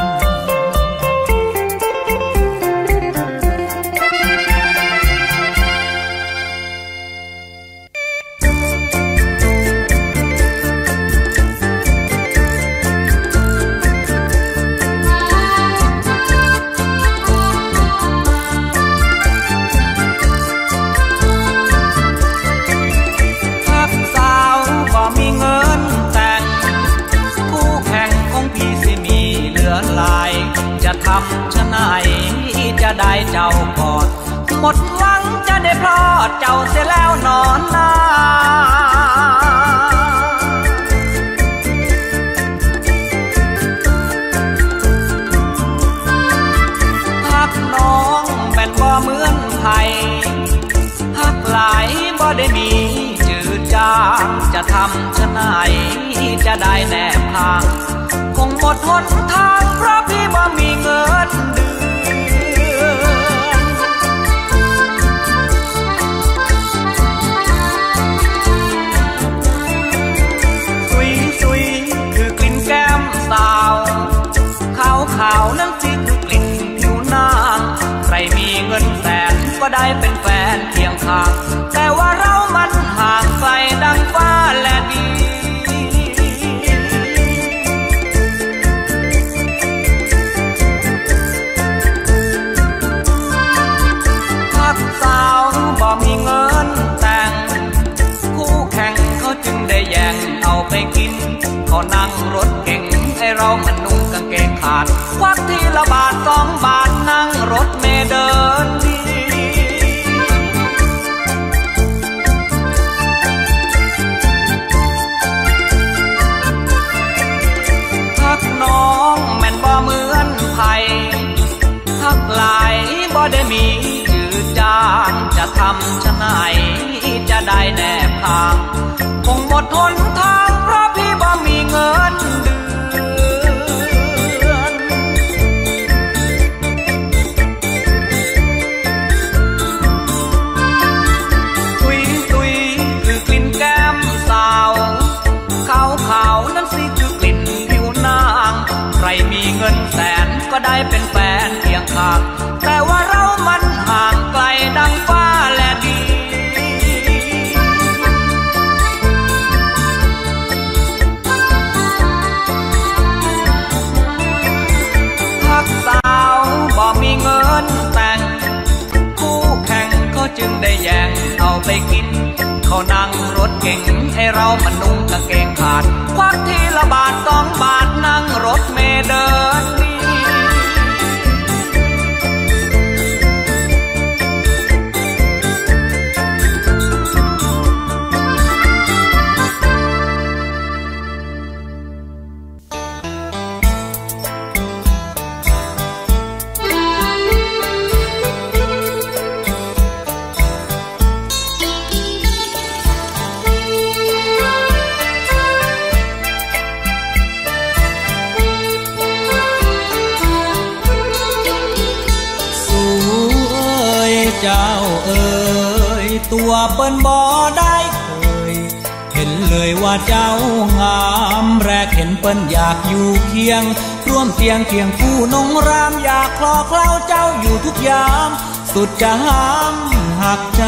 Speaker 1: จะทำชะไหนจะได้เจ้ากอดหมดหวังจะได้พลอดเจ้าเสียแล้วนอนนาฮักน้องแม่นบ่เหมือนไผฮักหลายบ่ได้มีจืดจางจะทำชะไหนจะได้แนบข้างคงหมดหนทางเพราะพี่บ่มีเงินเดือนสุยสุยคือกลิ่นแก้มสาวขาวขาวนั้นสิคือกลิ่นผิวนางใครมีเงินแสนก็ได้เป็นแฟนเคียงข้างแต่ว่าเรามันห่างไกลดังฟ้าและดินบ่มีเงินแต่งคู่แข่งเขาจึงได้แย่งเอาไปกินเขานั่งรถเก่งให้เรามันนุ่งกางเกงขาดควักทีละบาทสองบาทนั่งรถเมล์เดินดีทักน้องแม่นบ่เหมือนไผทักหลายบ่ได้มีจืดจางจะแนบข้างคงหมดหนทางเพราะพี่บ่มีเงินเดือนตุยตุยคือกลิ่นแก้มสาวขาวขาวนั้นสิคือกลิ่นผิวนางใครมีเงินแสนก็ได้เป็นแฟนเคียงข้างแต่ว่าเรามันห่างไกลดังฟ้าและดินพักสาวบ่มีเงินแต่งคู่แข่งก็จึงได้แย่งเอาไปกินเขานั่งรถเก่งให้เรามันนุ่งกางเกงขาดควักทีละบาทสองบาทนั่งรถเมล์เดินเจ้าเอ๋ยตัวเปิ้นบ่ได้เคยเห็นเลยว่าเจ้างามแรกเห็นเปิ้นอยากอยู่เคียงร่วมเตียงเคียงคู่นงรามอยากคลอเคล้าเจ้าอยู่ทุกยามสุดจะห้ามหักใจ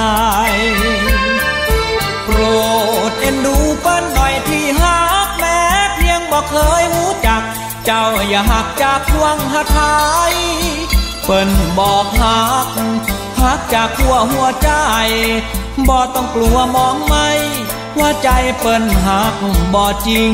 Speaker 1: โปรดเอ็นดูเปิ้นหน่อยที่หักแม้เพียงบ่เคยรู้จักเจ้าอย่าหักจากพวงหไทยเปิ้นบอกหักหักจากหัวหัวใจบ่ต้องกลัวมองไม่ว่าใจเปิ้นหักบ่จริง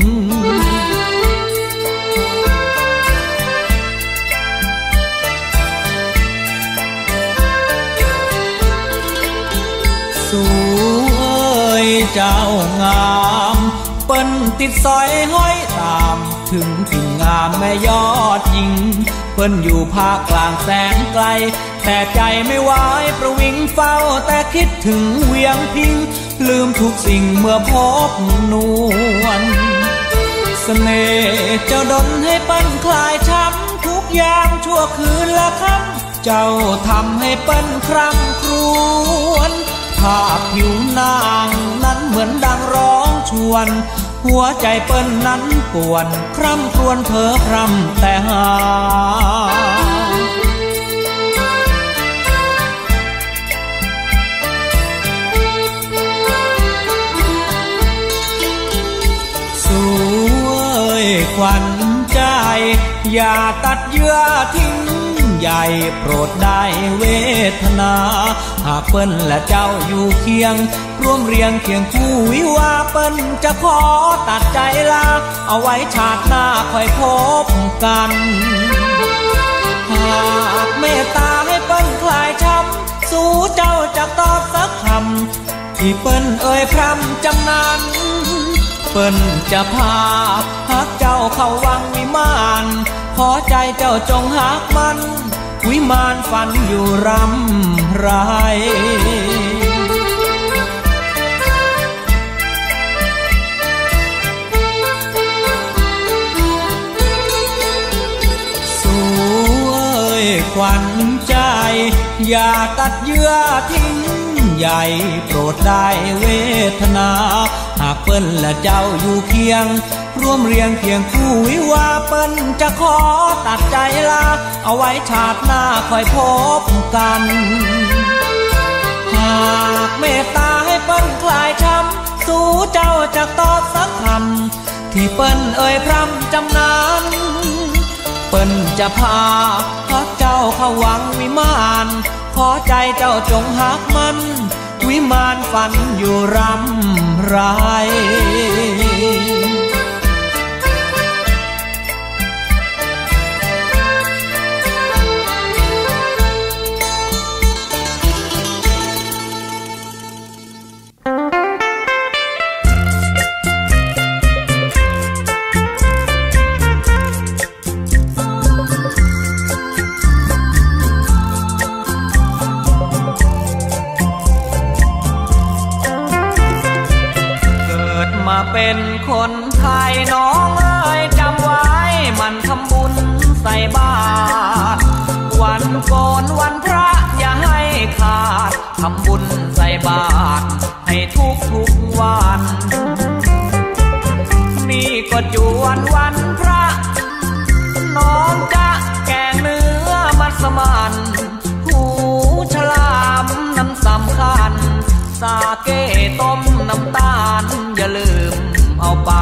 Speaker 1: สู้เอ้ยเจ้างามเปิ้นติดสอยห้อยตามถึงถิ่นงามแม่ยอดหญิงเปิ้นอยู่ภาคกลางแสนไกลแต่ใจไม่ไหวประวิงเฝ้าแต่คิดถึงเวียงพิงลืมทุกสิ่งเมื่อพบนวลเสน่ห์เจ้าดลให้เปิ้นคลายช้ำทุกยามชั่วคืนละค่ำเจ้าทำให้เปิ้นคร่ำครวญภาพผิวนางนั้นเหมือนดังร้องชวนหัวใจเปิ้นนั้นป่วนคร่ำครวญเพ้อพร่ำแต่หาขวัญใจอย่าตัดเยื่อทิ้งใหญ่โปรดได้เวทนาหากเปิ้นและเจ้าอยู่เคียงร่วมเรียงเคียงคู่วิวาเปิ้นจะขอตัดใจลาเอาไว้ชาติหน้าค่อยพบกันหากเมตตาให้เปิ้นคลายช้ำสู้เจ้าจะตอบสักคำที่เปิ้นเอ่ยพร่ำจำนานเปิ้นจะพาหักเจ้าเข้าวังวิมานขอใจเจ้าจงหักมันวิมานฝันอยู่รำไรสู้เอ้ยขวัญใจอย่าตัดเยื่อทิ้งใหญ่โปรดได้เวทนาหากเปิ้นและเจ้าอยู่เคียงร่วมเรียงเคียงคู่วิวาเปิ้นจะขอตัดใจลาเอาไว้ชาติหน้าค่อยพบกันหากเมตตาให้เปิ้นคลายช้ำสู้เจ้าจะตอบสักคำที่เปิ้นเอ่ยพร่ำจำนานเปิ้นจะพาหักเจ้าเข้าวังวิมานขอใจเจ้าจงหักมันวิมานฝันอยู่รำไร
Speaker 4: เ
Speaker 1: วันพระน้องจะแกงเนื้อมัสมั่นหูฉลามน้ำสำคัญสาเกต้มน้ำตาลอย่าลืมเอาไป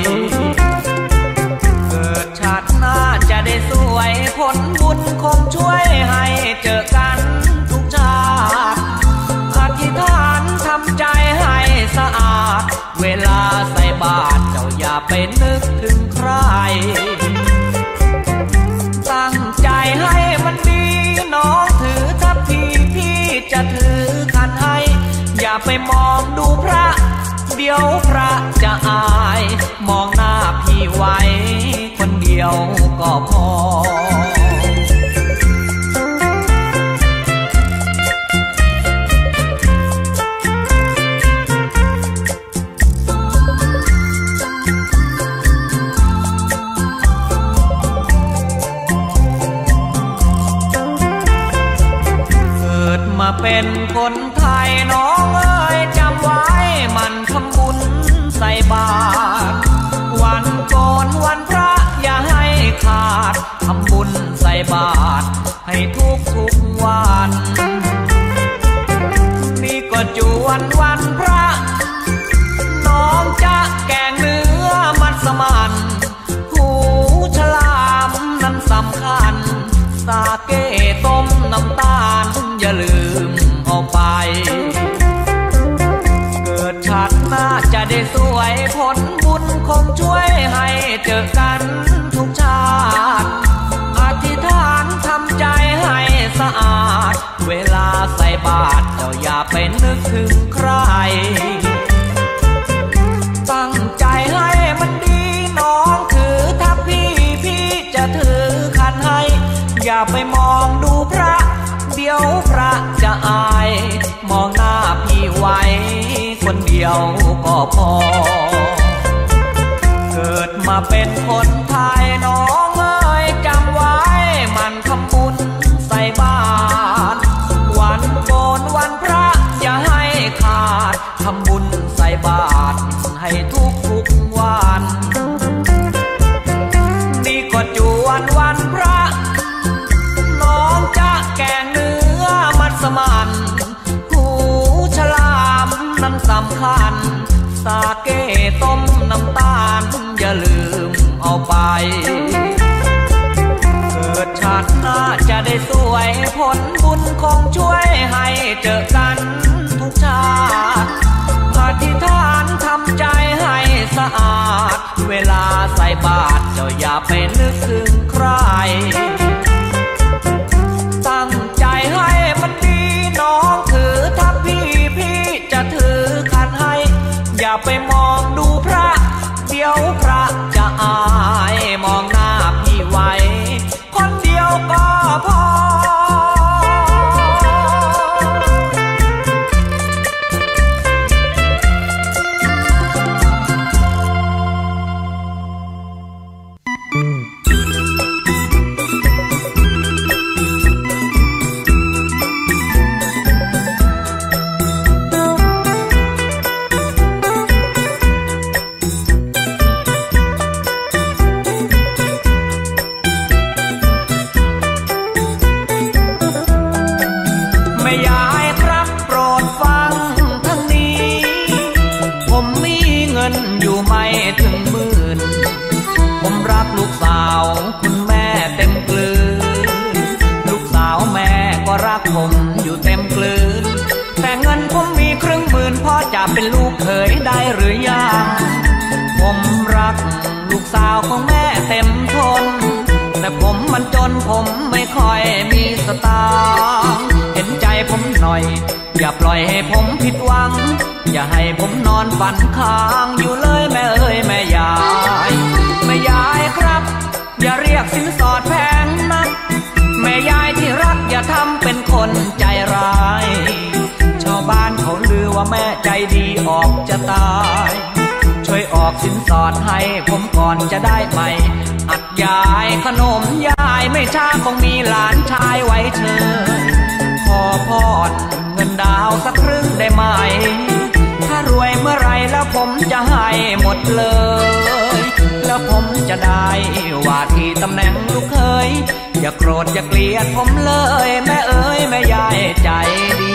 Speaker 1: เกิดชาติหน้าจะได้สวยผลบุญคงช่วยให้เจอกันทุกชาติอธิษฐานทำใจให้สะอาดเวลาใส่บาตรเจ้าอย่าไปนึกถึงใครตั้งใจให้มันดีน้องถือทัพพีพี่จะถือขันให้อย่าไปมองดูพระเดี๋ยวพระจะอายมองหน้าพี่ไว้คนเดียวก็พอมาเป็นคนไทยน้องเอ้ยจำไว้มันทำบุญใส่บาตรวันก่อนวันพระอย่าให้ขาดทำบุญใส่บาตรให้ทุกทุกวันนี่ก็จวนวันพระน้องจะแกงเนื้อมัสมั่นหูฉลามนั้นสำคัญสาเกต้มน้ำตาลอย่าลืมเอาไปเกิดชาติหน้าจะได้สวยผลบุญคงช่วยให้เจอกันทุกชาติอธิษฐานทำใจให้สะอาดเวลาใส่บาตรเจ้าอย่าไปนึกถึงใครตั้งใจให้มันดีน้องคือถ้าพี่พี่จะถือขันให้อย่าไปมองดูพระเดี๋ยวพระจะอายมองหน้าพี่ไว้คนเดียวก็พอเกิดมาเป็นคนไทยน้องเอ้ยจำไว้มันทำบุญใส่บาตรวันโกนวันพระอย่าให้ขาดทำบุญใส่บาตรให้ทุกทุกวันนี่ก็จวนวันพระน้องจะแกงเนื้อมัสมั่นหูฉลามนั้นสำคัญสาเกต้มน้ำตาลอย่าลืมเอาไปเกิดชาติหน้าจะได้สวยผลบุญคงช่วยให้เจอกันทุกชาติอธิษฐานทำใจให้สะอาดเวลาใส่บาตรเจ้าอย่าไปนึกถึงใครตั้งใจให้มันดีน้องคือถ้าพี่พี่จะถือขันให้อย่าไปมองดูพระเดี๋ยวพระจะอายมองหน้าพี่ไว้คนเดียวก็พอลูกสาวคุณแม่เต็มกลืนลูกสาวแม่ก็รักผมอยู่เต็มกลืนแต่เงินผมมีครึ่งหมื่นพอจะเป็นลูกเขยได้หรือยังผมรักลูกสาวของแม่เต็มทนแต่ผมมันจนผมไม่ค่อยมีสตางค์เห็นใจผมหน่อยอย่าปล่อยให้ผมผิดหวังอย่าให้ผมนอนฝันค้างอยู่เลยแม่เอ้ยแม่ยายแม่ยายครับอย่าเรียกสินสอดแพงนักแม่ยายที่รักอย่าทำเป็นคนใจร้ายชาวบ้านเขาลือว่าแม่ใจดีออกจะตายช่วยออกสินสอดให้ผมก่อนจะได้ไหมอัดยายขนมยายไม่ช้าคงมีหลานชายไว้เชิญขอพรเงินดาวสักครึ่งได้ไหมถ้ารวยเมื่อไรแล้วผมจะให้หมดเลยแล้วแล้วผมจะได้ว่าที่ตำแหน่งลูกเคยอย่าโกรธอย่าเกลียดผมเลยแม่เอ๋ยแม่ยายใจดี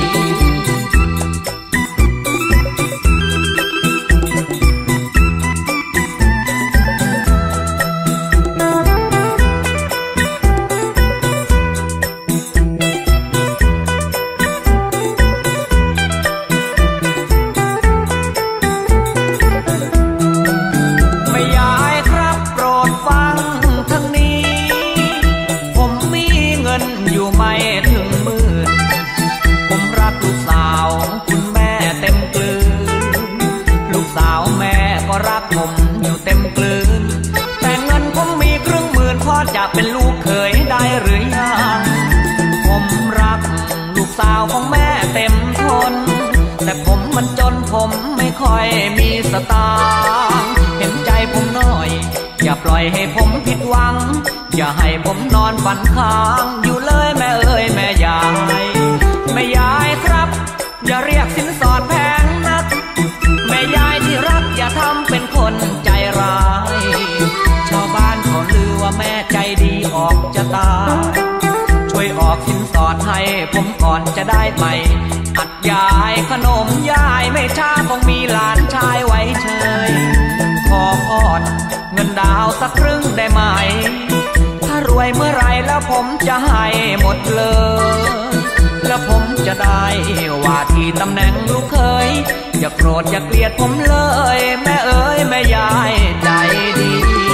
Speaker 1: จะเป็นลูกเคยได้หรือยังผมรักลูกสาวของแม่เต็มทนแต่ผมมันจนผมไม่ค่อยมีสตางค์เห็นใจผมหน่อยอย่าปล่อยให้ผมผิดหวังอย่าให้ผมนอนฝันค้างอยู่เลยแม่เอ้ยแม่ยายแม่ยายครับอย่าเรียกสินสอดแพงนักแม่ยายที่รักอย่าทำเป็นคนใจร้ายชาวบ้านเขาลือว่าแม่ใจดีออกจะตายช่วยออกสินสอดให้ผมก่อนจะได้ไหมอัดยายขนมยายไม่ช้าคงมีหลานชายไว้เฉยขอพอดเงินดาวสักครึ่งได้ไหมถ้ารวยเมื่อไรแล้วผมจะให้หมดเลยแล้วผมจะได้ว่าที่ตำแหน่งลูกเคยอย่าโกรธอย่าเกลียดผมเลยแม่เอ๋ยแม่ยายใจดี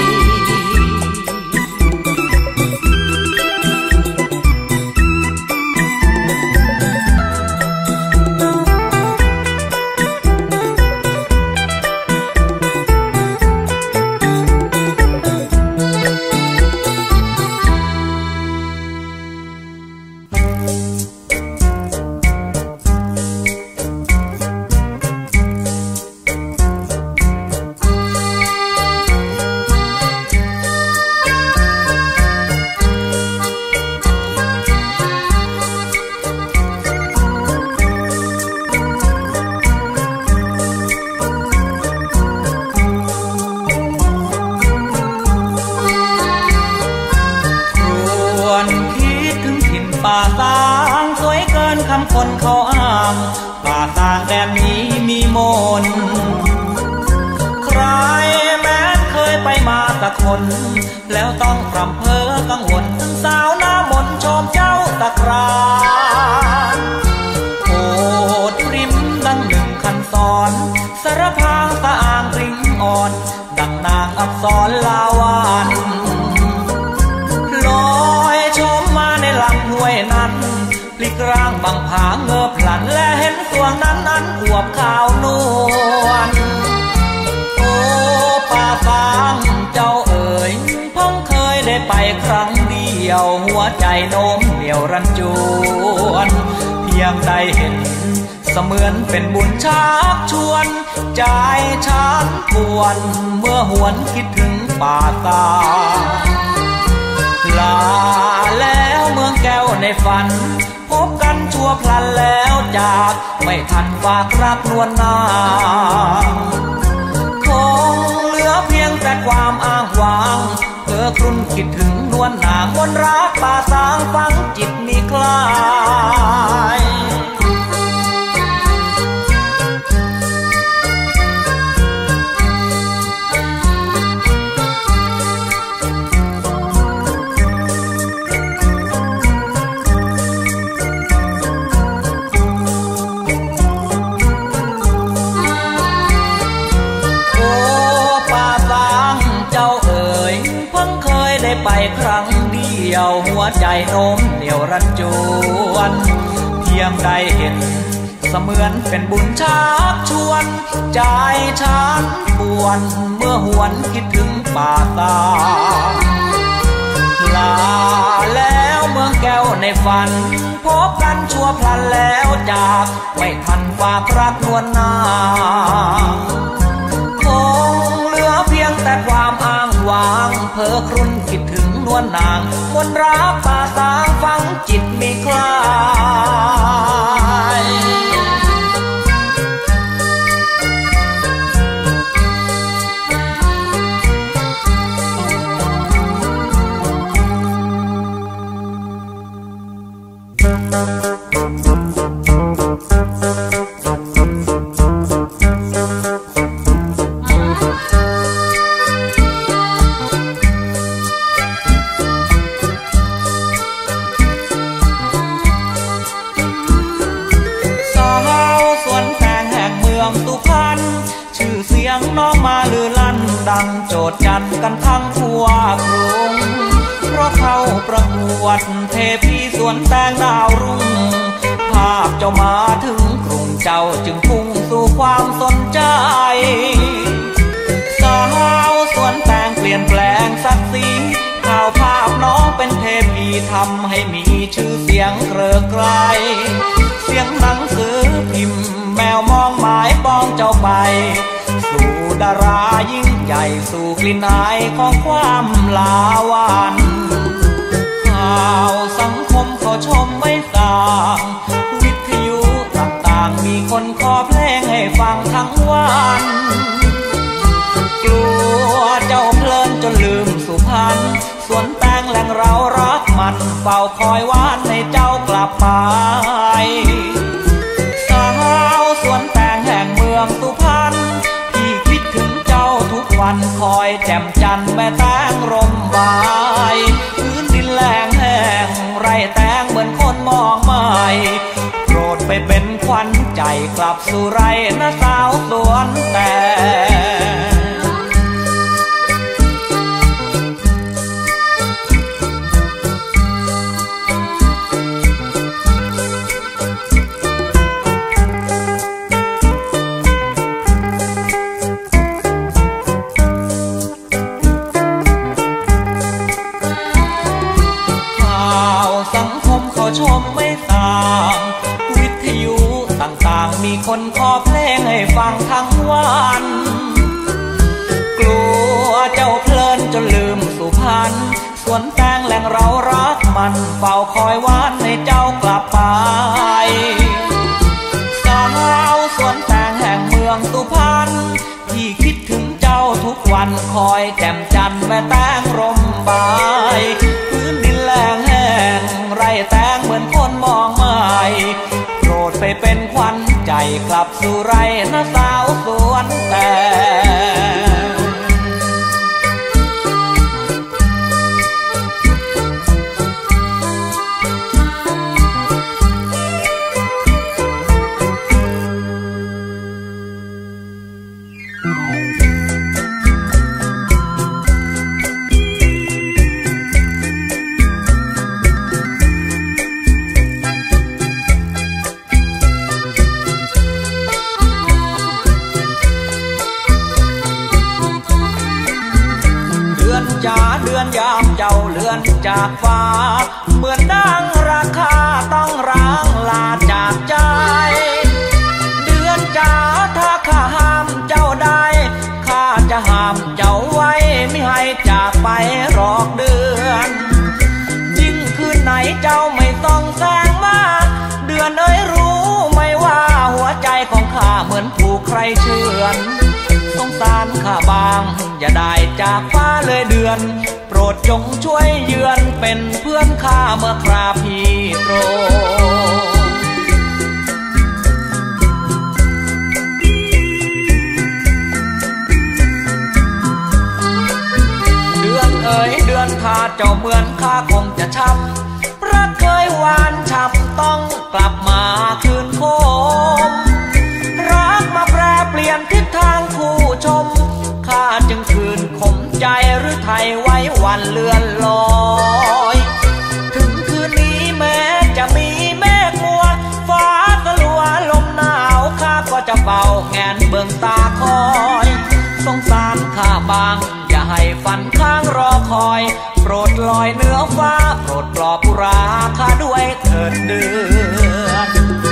Speaker 1: คนเขาอ้างป่าต่างแดนนี้มีมนต์ใครแม้เคยไปมาตะคนแล้วต้องพรำเพ้อกังวลถึงสาวหน้ามนต์ชมเจ้าตะครานโอดริมดังหนึ่งคันสอนสารพางตะอ่างริมอ่อนดังนางอักษรลาวานลอยชมมาในลำห้วยนั้นพลิกร่างบางผาเงือพลันและเห็นตัวนั้นนั้นอวบขาวนวลโอ้ป่าฟางเจ้าเอ๋ยเพิ่งเคยได้ไปครั้งเดียวหัวใจโน้มเหนี่ยวรันจวนเพียงได้เห็นเสมือนเป็นบุญชักชวนใจฉันปวนเมื่อหวนคิดถึงป่าตาลาแล้วเมืองแก้วในฝันพบกันชั่วพลันแล้วจากไม่ทันฝากรักนวลนางคงเหลือเพียงแต่ความอ้างว้างเพ้อครุ่นคิดถึงนวลนางมนรักป่าสางฟังจิตมีคลายไปครั้งเดียวหัวใจโน้มเหนี่ยวรันจวนเพียงได้เห็นเสมือนเป็นบุญชักชวนใจฉันปวนเมื่อหวนคิดถึงป่าตาลาแล้วเมืองแก้วในฝันพบกันชั่วพลันแล้วจากไม่ทันฝากรักนวลนางคงเหลือเพียงแต่ความอ้างว้างเพ้อครุ่นคิดถึงนวลนางมนรักป่าสางฟังจิตมีคลายทั้งทั่วกรุงเพราะเข้าประกวดเทพีสวนแตงดาวรุ่งภาพเจ้ามาถึงกรุงเจ้าจึงพุ่งสู่ความสนใจสาวสวนแตงเปลี่ยนแปลงศักดิ์ศรีข่าวภาพน้องเป็นเทพีทำให้มีชื่อเสียงเกลือไกลเสียงหนังสือพิมพ์แมวมองหมายปองเจ้าไปสู่ดารายิ่งใหญ่สู่กลิ่นอายของความลาวันข่าวสังคมเขาชมไม่ต่างวิทยุต่างๆมีคนขอเพลงให้ฟังทั้งวันกลัวเจ้าเพลินจนลืมสุพรรณสวนแตงแหล่งเรารักมันเฝ้าคอยวานให้เจ้ากลับไปสาวสวนแตงแห่งเมืองสุพรรณพี่คิดถึงเจ้าทุกวันคอยแจ่มจันทร์แม่แตงร่มใบพื้นดินแหลงแห้งไรแตงเหมือนคนมองไม่โปรดไปเป็นขวัญใจกลับสู่ไรนะสาวสวนแตงชมไม่ต่างวิทยุต่างๆมีคนขอเพลงให้ฟังทั้งวันกลัวเจ้าเพลินจนลืมสุพรรณสวนแตงแหล่งเรารักมันเฝ้าคอยวานให้เจ้ากลับไปสาวสวนแตงแห่งเมืองสุพรรณที่คิดถึงเจ้าทุกวันคอยแจ่มจันทร์แม่แตงร่มใบพื้นดินแหลงแห้งไรแตงเหมือนคนมองไม่โปรดไปเป็นขวัญใจกลับสู่ไรนะสาวสวนแตงจ๋าเดือนยามเจ้าเลื่อนจากฟ้าเหมือนดังราคาต้องร้างลาจากใจเดือนจ๋าถ้าข้าห้ามเจ้าได้ข้าจะห้ามเจ้าไว้ไม่ให้จากไปหรอกเดือนยิ่งคืนไหนเจ้าไม่ต้องแสงมาเดือนเอ้ยรู้ไหมว่าหัวใจของข้าเหมือนผูกใครเชือนสงสารข้าบางอย่าได้จากฟ้าเลยเดือนโปรดจงช่วยเยือนเป็นเพื่อนข้าเมื่อคราพี่โปรเดือนเอ๋ยเดือนถ้าเจ้าเหมือนข้าคงจะช้ำรักเคยหวานฉ่ำต้องกลับมาคืนคมรักมาแปรเปลี่ยนทิศทางคู่ชมข้าจึงคืนข่มใจหรือไทยไว้วันเลื่อนลอยถึงคืนนี้แม้จะมีเมฆมัวฟ้าสลัวลมหนาวข้าก็จะเฝ้าแงนเบิ่งตาคอยสงสารข้าบางอย่าให้ฝันข้างรอคอยโปรดลอยเหนือฟ้าโปรดปลอบปุราข้าด้วยเถิดเดือน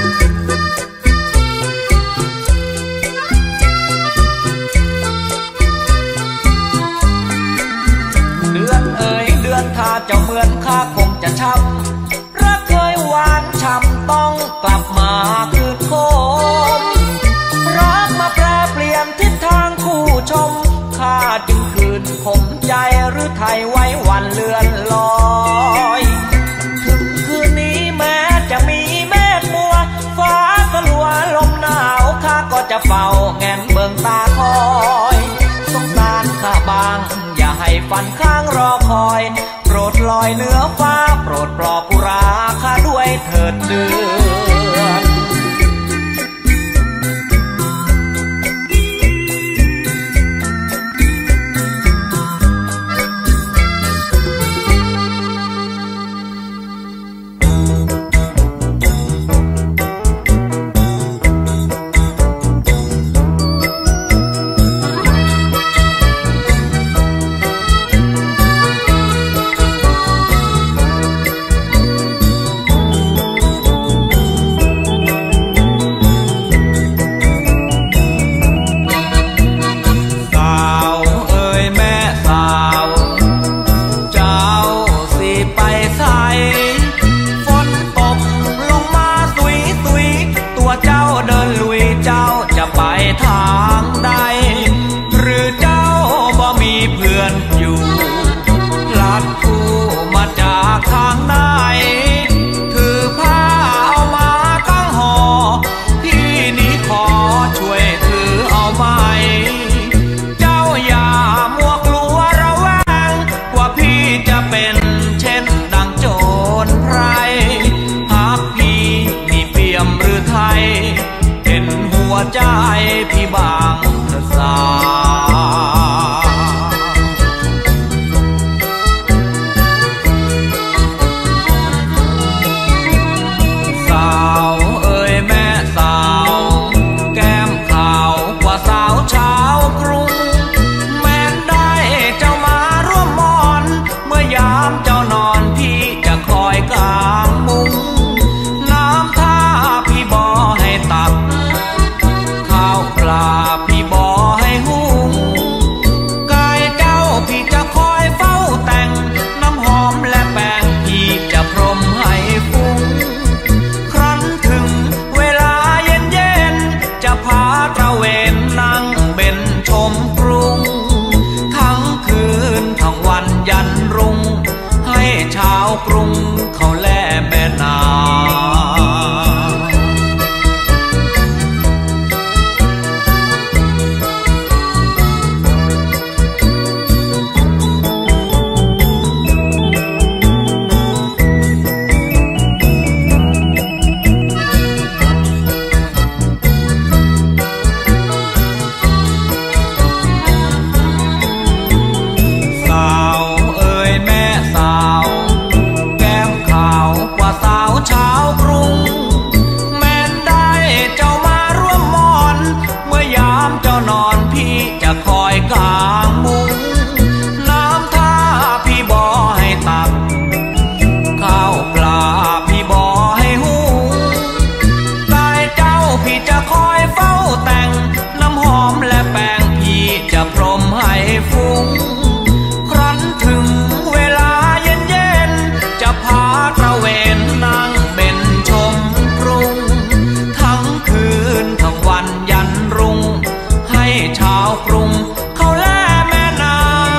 Speaker 1: เดือนเอ๋ยเดือนถ้าเจ้าเหมือนข้าคงจะช้ำรักเคยหวานฉ่ำต้องกลับมาคืนคมรักมาแปรเปลี่ยนทิศทางคู่ชมข้าจึงคืนข่มใจหรือไทยไว้วันเลื่อนลอยถึงคืนนี้แม้จะมีเมฆมัวฟ้าสลัวลมหนาวข้าก็จะเฝ้าแงนเบิ่งตาคอยสงสารข้าบางอย่าให้ฝันข้างรอคอยโปรดลอยเหนือฟ้าโปรดปลอบปุราข้าด้วยเถิดเดือนวันยันรุ่งให้ชาวกรุงเขาแล่แม่นาคอยกลางมุ้งน้ำท่าพี่บ่อให้ตักข้าวปลาพี่บ่อให้หุงกายเจ้าพี่จะคอยเฝ้าแต่งน้ำหอมและแป้งพี่จะพรมให้ฟุ้งครั้นถึงเวลาเย็นเย็นจะพาตระเวนนั่งเบ็นชมกรุงทั้งคืนทั้งวันยันรุ่งให้ชาวกรุงเขาแล่แม่นา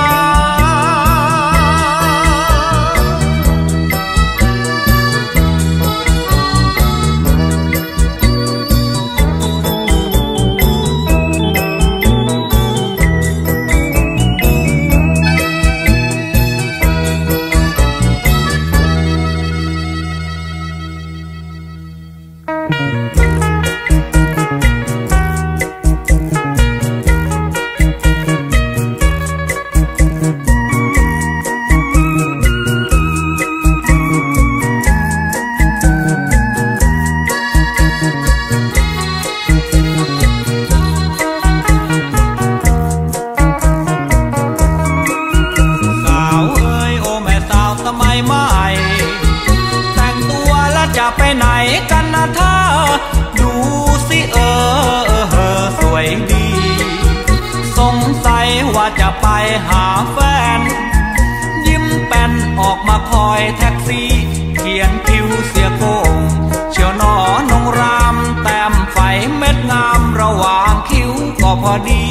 Speaker 1: จะไปไหนกันนะเธอดูสิเออเออสวยดีสงสัยว่าจะไปหาแฟนยิ้มแป้นออกมาคอยแท็กซี่เขียนคิ้วเสียโกงเชียวหนอนงรามแต้มไฟเม็ดงามระหว่างคิ้วก็พอดี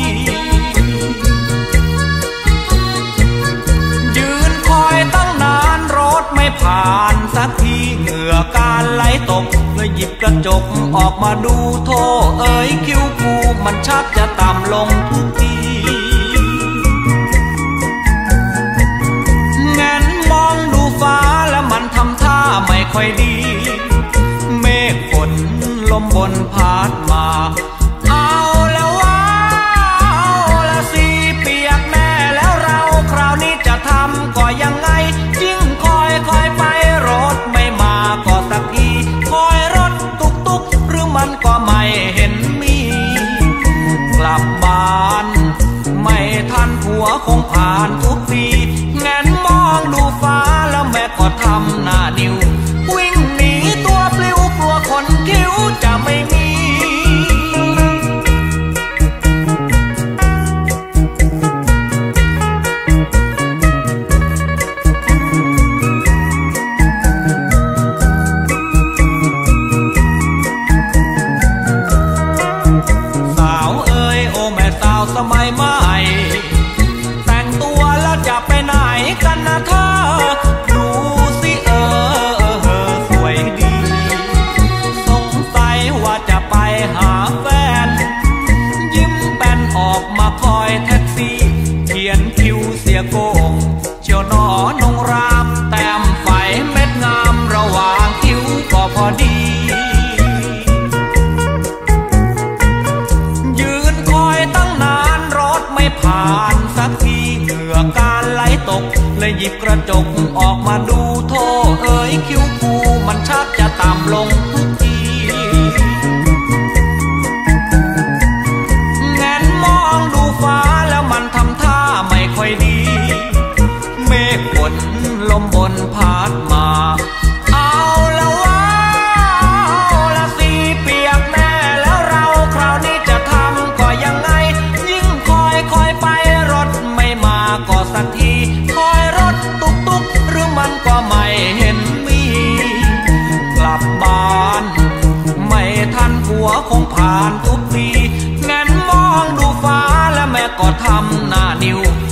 Speaker 1: ยืนคอยตั้งนานรถไม่ผ่านสักทีเหงื่อการไหลตกเลยหยิบกระจกออกมาดูโธ่เอ๋ยคิ้วกูมันชักจะต่ำลงทุกทีแงนมองดูฟ้าแล้วมันทำท่าไม่ค่อยดีเมฆฝนลมบนพัดมาเอาแล้วว่าเอาละสิเปียกแน่แล้วเราคราวนี้จะทำก็ยังไงยิ่งคอยคอยไปรถไม่มาก็สักทีคอยรถตุกตุกหรือมันก็ไม่เห็นมีกลับบ้านไม่ทันผัวคงผ่านทุกทีแงนมองดูฟ้าแล้วแม่ก็ทำหน้านิ้ววิ่งหนีตัวปลิวกลัวคนคิ้วจะไม่มีสมัยใหม่แต่งตัวแล้วจะไปไหนกันนะเธอดูสิเออเออสวยดีสงสัยว่าจะไปหาแฟนยิ้มแป้นออกมาคอยแท็กซี่เขียนคิ้วเสียโกงเชียวหนอนงรามแต้มไฟเม็ดงามระหว่างคิ้วก็พอดีผ่านสักทีเหงื่อการไหลตกเลยหยิบกระจกออกมาดูโธ่เอ๋ยคิ้วกูมันชักจะต่ำลงทุกทีแงนมองดูฟ้าแล้วมันทำท่าไม่ค่อยดีเมฆฝนลมบนพัดมาเอาแล้วว่าเอาละสิเปียกแน่แล้วเราคราวนี้จะทำก็ยังไงคอยไปรถไม่มาก็สักทีคอยรถตุกตุกหรือมันก็ไม่เห็นมีกลับบ้านไม่ทันผัวคงผ่านทุกทีแงนมองดูฟ้าแล้วแม่ก็ทำหน้านิ้ว